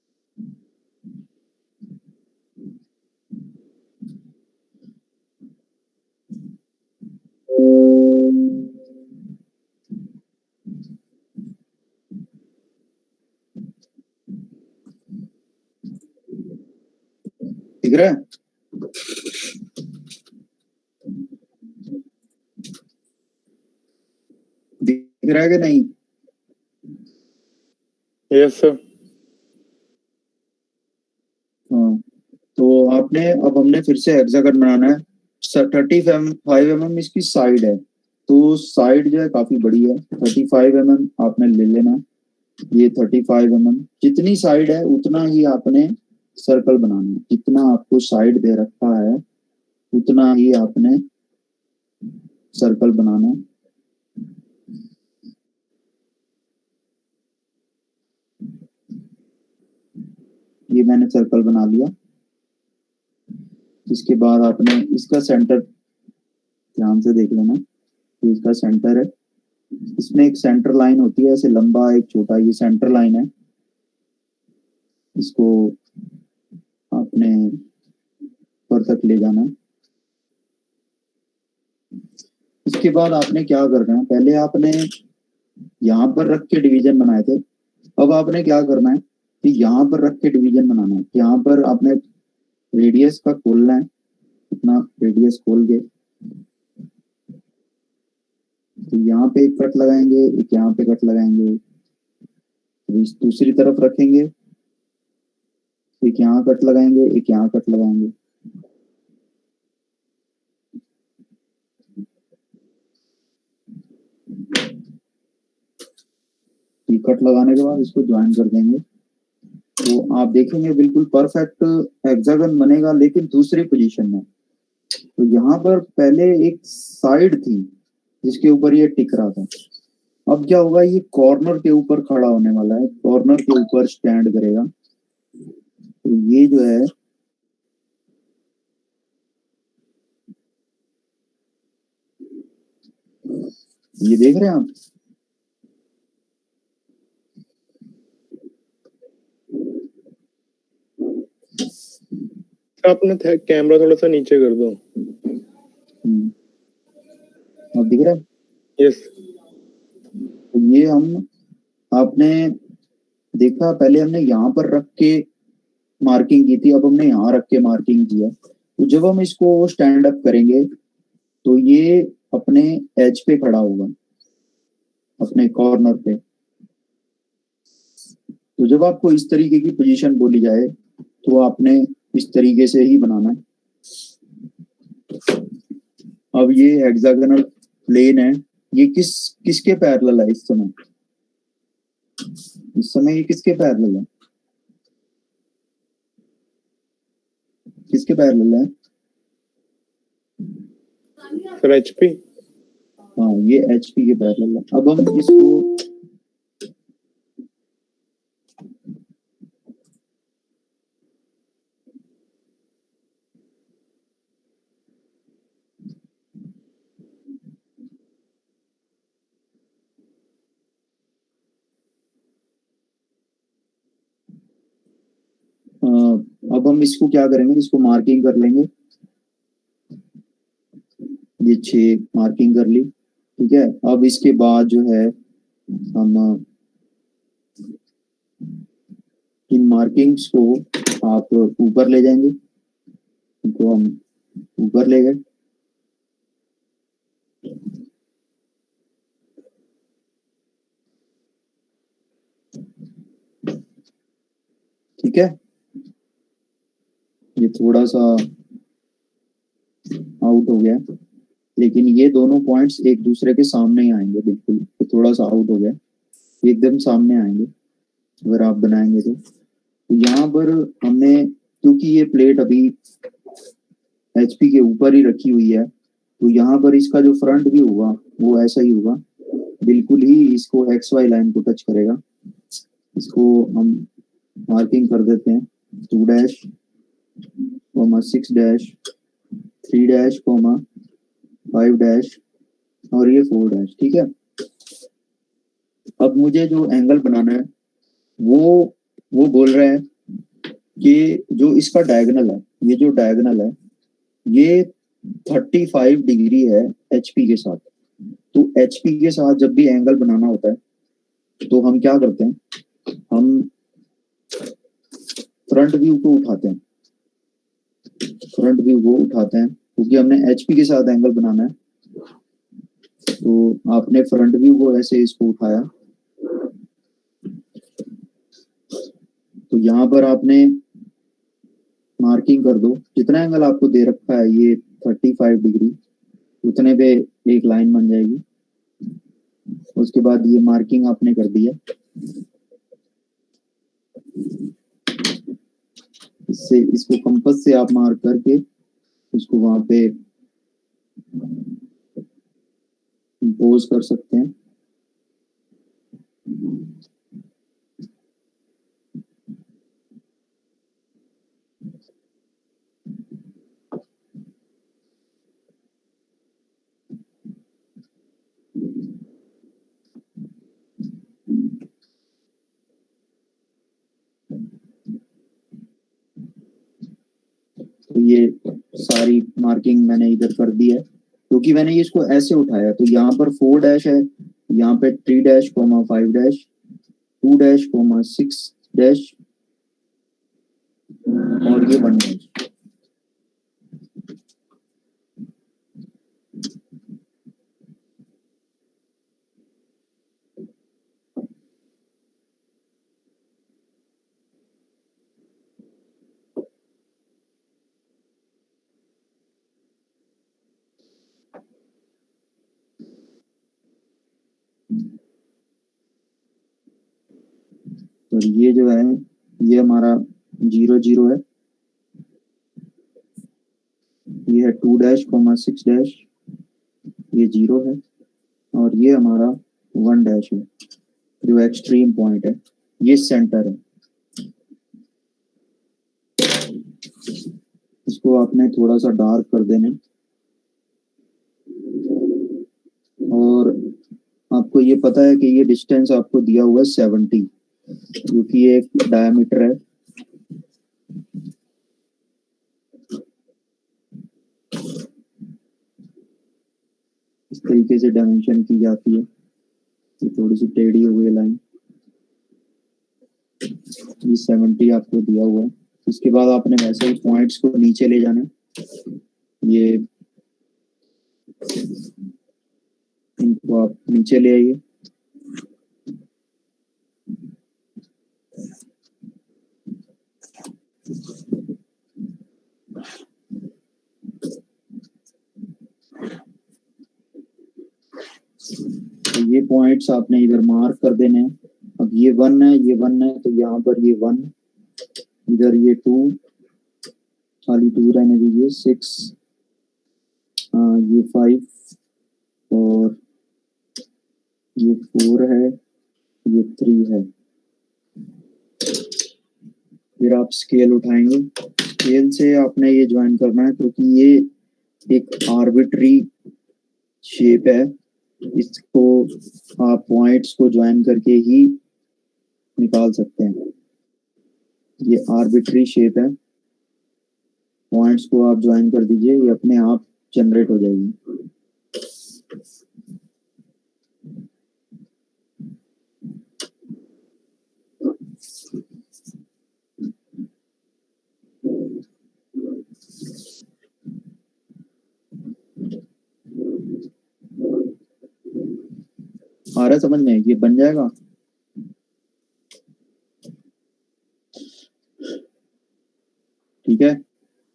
ठीक है, दिख रहा है कि नहीं? Yes sir. हाँ, तो आपने अब हमने फिर से हेक्सागन बनाना है। 35 mm इसकी साइड है, तो साइड जो है काफी बड़ी है, 35 mm आपने ले लेना। ये 35 mm जितनी साइड है उतना ही आपने सर्कल बनाना है, जितना आपको साइड दे रखा है उतना ही आपने सर्कल बनाना है। ये मैंने सर्कल बना लिया। इसके बाद आपने इसका सेंटर ध्यान से देख लेना, ये इसका सेंटर है, इसमें एक सेंटर लाइन होती है, ऐसे लंबा एक छोटा, ये सेंटर लाइन है, इसको आपने ऊपर तक ले जाना। इसके बाद आपने क्या करना है, पहले आपने यहाँ पर रख के डिवीजन बनाए थे, अब आपने क्या करना है कि यहाँ पर रख के डिवीजन बनाना है। यहाँ पर आपने रेडियस का खोलना है, इतना रेडियस खोल के तो यहाँ पे एक कट लगाएंगे, एक यहाँ पे कट लगाएंगे, इस दूसरी तरफ रखेंगे, एक यहाँ कट लगाएंगे, एक यहाँ कट लगाएंगे। ये कट लगाने के बाद इसको ज्वाइन कर देंगे, तो आप देखेंगे बिल्कुल परफेक्ट हेक्सागन बनेगा, लेकिन दूसरी पोजीशन में। तो यहाँ पर पहले एक साइड थी जिसके ऊपर ये टिक रहा था, अब क्या होगा, ये कॉर्नर के ऊपर खड़ा होने वाला है, कॉर्नर के ऊपर स्टैंड करेगा। तो ये जो है ये देख रहे हैं आप, आपने कैमरा थोड़ा सा नीचे कर दो। अब दिख रहा है? यस। तो ये हम आपने देखा, पहले हमने यहाँ पर रख के मार्किंग की थी, अब हमने यहाँ रख के मार्किंग किया। तो जब हम इसको स्टैंड अप करेंगे तो ये अपने एज पे खड़ा होगा, अपने कॉर्नर पे। तो जब आपको इस तरीके की पोजीशन बोली जाए तो आपने इस तरीके से ही बनाना है। अब ये हेक्सागोनल प्लेन है, ये किसके पैरेलल है इस समय? इस समय ये किसके पैरेलल है? किसके पैरेलल है? Sir HP. हाँ, ये एचपी के पैरेलल है। अब हम इसको अब हम इसको क्या करेंगे, इसको मार्किंग कर लेंगे। ये 6 मार्किंग कर ली, ठीक है। अब इसके बाद जो है हम इन मार्किंग्स को आप ऊपर ले जाएंगे, इनको हम ऊपर ले गए। ठीक है, ये थोड़ा सा आउट हो गया, लेकिन ये दोनों पॉइंट्स एक दूसरे के सामने ही आएंगे। बिल्कुल, तो थोड़ा सा आउट हो गया, एकदम सामने आएंगे अगर आप बनाएंगे तो यहाँ पर हमने, क्योंकि ये प्लेट अभी एचपी के ऊपर ही रखी हुई है, तो यहाँ पर इसका जो फ्रंट व्यू होगा वो ऐसा ही होगा, बिल्कुल ही इसको एक्स वाई लाइन को टच करेगा। इसको हम मार्किंग कर देते हैं 2 डैश, 6 डैश, 3 डैश, 5 डैश और ये 4 डैश। ठीक है, अब मुझे जो एंगल बनाना है वो बोल रहा है कि जो इसका डायगोनल है, ये जो डायगोनल है ये 35 डिग्री है एचपी के साथ। तो एचपी के साथ जब भी एंगल बनाना होता है तो हम क्या करते हैं, हम फ्रंट व्यू को उठाते हैं, फ्रंट व्यू को उठाते हैं क्योंकि हमने एचपी के साथ एंगल बनाना है। तो आपने फ्रंट व्यू को ऐसे इसको उठाया, तो यहाँ पर आपने मार्किंग कर दो, जितना एंगल आपको दे रखा है ये 35 डिग्री, उतने पे एक लाइन बन जाएगी। उसके बाद ये मार्किंग आपने कर दिया, इससे इसको कंपास से आप मार्क करके उसको वहां पे पोज कर सकते हैं। तो ये सारी मार्किंग मैंने इधर कर दी है, क्योंकि मैंने इसको ऐसे उठाया। तो यहाँ पर 4 डैश है, यहाँ पे 3 डैश, 5 डैश, 2 डैश, 6 डैश और ये 1 डैश। तो ये जो है ये हमारा 0 0 है, ये है 2 डैश, 6 डैश, ये 0 है और ये हमारा 1 डैश है जो एक्सट्रीम पॉइंट है, ये सेंटर है। इसको आपने थोड़ा सा डार्क कर देना और आपको ये पता है कि ये डिस्टेंस आपको दिया हुआ है 70, क्योंकि ये एक डायमीटर है। इस तरीके से डायमेंशन की जाती है। ये थोड़ी सी टेढ़ी हो गई लाइन, ये 70 आपको दिया हुआ है। उसके बाद आपने वैसे ही पॉइंट्स को नीचे ले जाना है। ये इनको आप नीचे ले आइए। तो ये पॉइंट्स आपने इधर मार्क कर देने हैं। अब ये 1 है, ये 1 है, तो यहाँ पर ये 1, इधर ये 2, खाली 2 रहने दीजिए, 6, ये 5 और ये 4 है, ये 3 है। फिर आप स्केल उठाएंगे, स्केल से आपने ये ज्वाइन करना है, क्योंकि ये एक आर्बिट्री शेप है, इसको आप पॉइंट्स को ज्वाइन करके ही निकाल सकते हैं। ये आर्बिट्री शेप है, पॉइंट्स को आप ज्वाइन कर दीजिए, ये अपने आप जनरेट हो जाएगी। आ रहा है समझ में? ये बन जाएगा। ठीक है,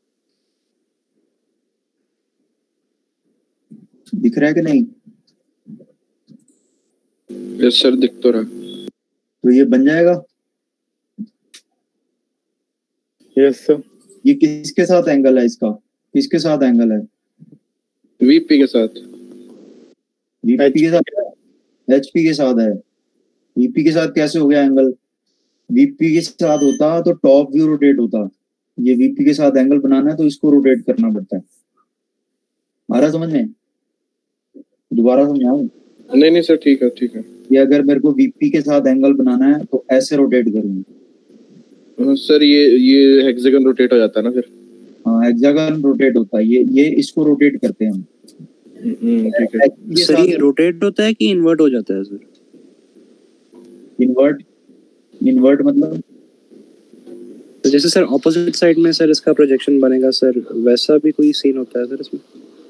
दिख रहा है कि नहीं? यस सर, दिख तो रहा। तो ये बन जाएगा। Yes sir. ये किसके साथ एंगल है? इसका किसके साथ एंगल है? वीपी के साथ। वीपी के साथ, एचपी के साथ है। वीपी के साथ कैसे हो गया एंगल? वीपी के साथ होता तो टॉप व्यू रोटेट होता। ये वीपी के साथ एंगल बनाना है तो इसको रोटेट करना पड़ता है। आ रहा समझ में? दोबारा समझाऊं? नहीं सर, ठीक है ठीक है। ये अगर मेरे को वीपी के साथ एंगल बनाना है तो ऐसे रोटेट करूंगा। सर ये हेक्सागन रोटेट हो जाता है ना फिर? हाँ, हेक्सागन रोटेट होता है। ये इसको रोटेट करते हैं हम। ठीक है सर। ये रोटेट होता है कि इन्वर्ट हो जाता है सर? इन्वर्ट मतलब तो जैसे सर ऑपोजिट साइड में सर इसका प्रोजेक्शन बनेगा सर, वैसा भी कोई सीन होता है सर इसमें?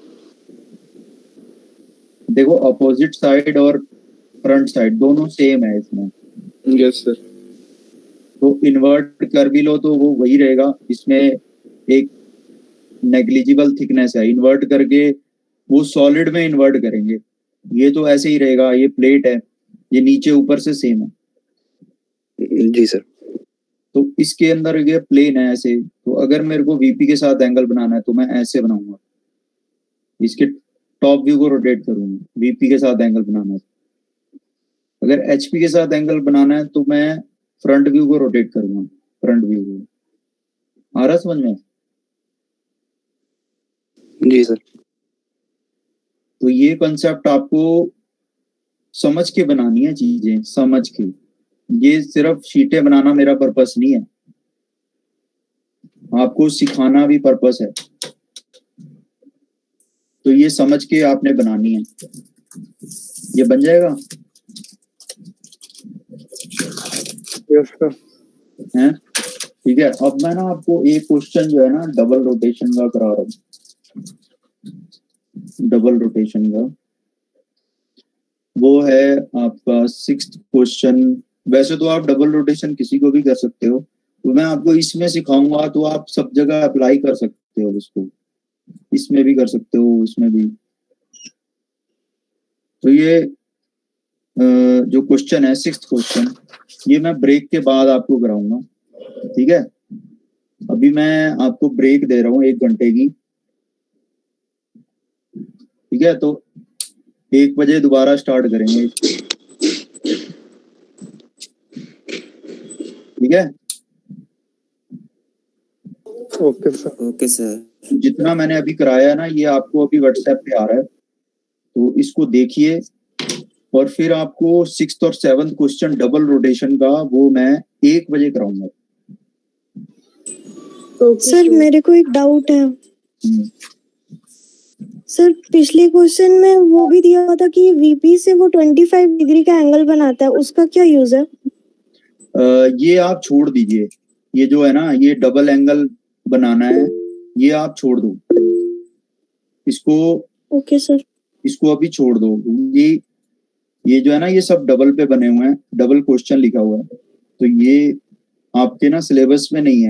देखो, अपोजिट साइड और फ्रंट साइड दोनों सेम है इसमें। Yes sir. तो इन्वर्ट कर भी लो तो वो वही रहेगा। इसमें एक नेग्लिजिबल थिकनेस है, इन्वर्ट करके वो सॉलिड में इन्वर्ट करेंगे। ये तो ऐसे ही रहेगा। ये प्लेट है, ये नीचे ऊपर से सेम है। जी सर। तो इसके अंदर ये प्लेन है ऐसे। तो अगर मेरे को वीपी के साथ एंगल बनाना है तो मैं ऐसे बनाऊंगा, इसके टॉप व्यू को रोटेट करूंगा। वीपी के साथ एंगल बनाना है। अगर एचपी के साथ एंगल बनाना है तो मैं फ्रंट व्यू को रोटेट करूंगा, फ्रंट व्यू को। आ रहा समझ में? जी सर। तो ये कॉन्सेप्ट आपको समझ के बनानी है, चीजें समझ के। ये सिर्फ शीटें बनाना मेरा पर्पस नहीं है, आपको सिखाना भी पर्पस है। तो ये समझ के आपने बनानी है। ये बन जाएगा? Yes sir. हैं? ठीक है। अब मैं ना आपको एक क्वेश्चन जो है ना डबल रोटेशन का करा रहा हूँ। डबल रोटेशन का वो है आपका 6th क्वेश्चन। वैसे तो आप डबल रोटेशन किसी को भी कर सकते हो, तो मैं आपको इसमें सिखाऊंगा तो आप सब जगह अप्लाई कर सकते हो इसको। इसमें भी कर सकते हो, इसमें भी। तो ये जो क्वेश्चन है 6th क्वेश्चन, ये मैं ब्रेक के बाद आपको कराऊंगा। ठीक है, अभी मैं आपको ब्रेक दे रहा हूँ 1 घंटे की। ठीक है, तो 1 बजे दोबारा स्टार्ट करेंगे। ठीक है, ओके सर। Okay sir. जितना मैंने अभी कराया है ना, ये आपको अभी व्हाट्सएप पे आ रहा है, तो इसको देखिए। और फिर आपको 6th और 7th क्वेश्चन डबल रोटेशन का वो मैं 1 बजे कराऊंगा। सर मेरे को एक डाउट है। सर पिछले क्वेश्चन में वो भी दिया हुआ था कि वीपी से वो 25 डिग्री का एंगल बनाता है, उसका क्या यूज है? ये आप छोड़ दीजिए। ये जो है ना, ये डबल एंगल बनाना है, ये आप छोड़ दो इसको। Okay sir. इसको अभी छोड़ दो। ये जो है ना, ये सब डबल पे बने हुए हैं, डबल क्वेश्चन लिखा हुआ है, तो ये आपके ना सिलेबस में नहीं है।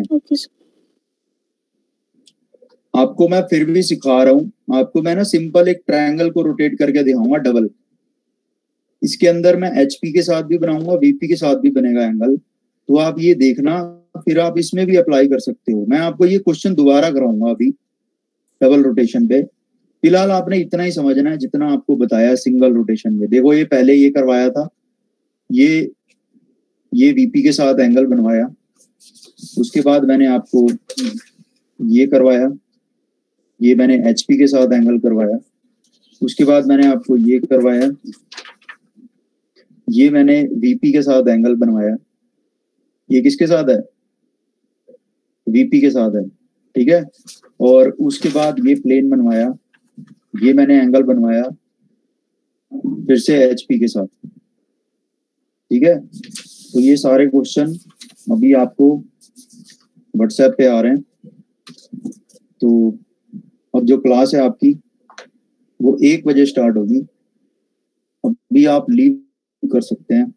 आपको मैं फिर भी सिखा रहा हूँ, आपको मैं ना सिंपल एक ट्रायंगल को रोटेट करके दिखाऊंगा डबल। इसके अंदर मैं HP के साथ भी बनाऊंगा, VP के साथ भी बनेगा एंगल, तो आप ये देखना, फिर आप इसमें भी अप्लाई कर सकते हो। मैं आपको ये क्वेश्चन दोबारा कराऊंगा अभी डबल रोटेशन पे। फिलहाल आपने इतना ही समझना है जितना आपको बताया सिंगल रोटेशन में। देखो ये पहले ये करवाया था, ये VP के साथ एंगल बनवाया, उसके बाद मैंने आपको ये करवाया, ये मैंने HP के साथ एंगल करवाया, उसके बाद मैंने आपको ये करवाया, ये मैंने VP के साथ एंगल बनवाया। ये किसके साथ है? VP के साथ है, ठीक है। और उसके बाद ये प्लेन बनवाया, ये मैंने एंगल बनवाया फिर से HP के साथ, ठीक है। तो ये सारे क्वेश्चन अभी आपको व्हाट्सएप पे आ रहे हैं। तो अब जो क्लास है आपकी वो 1 बजे स्टार्ट होगी। अभी आप लीव कर सकते हैं,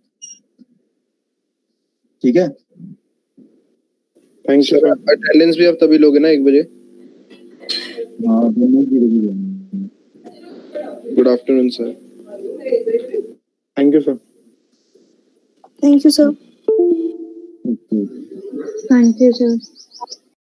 ठीक है। Thank you sir. अटेंडेंस भी आप तभी लोगे ना 1 बजे? हाँ, दोनों की लगी है। Good afternoon sir. Thank you sir. Thank you sir. Okay, thank you sir.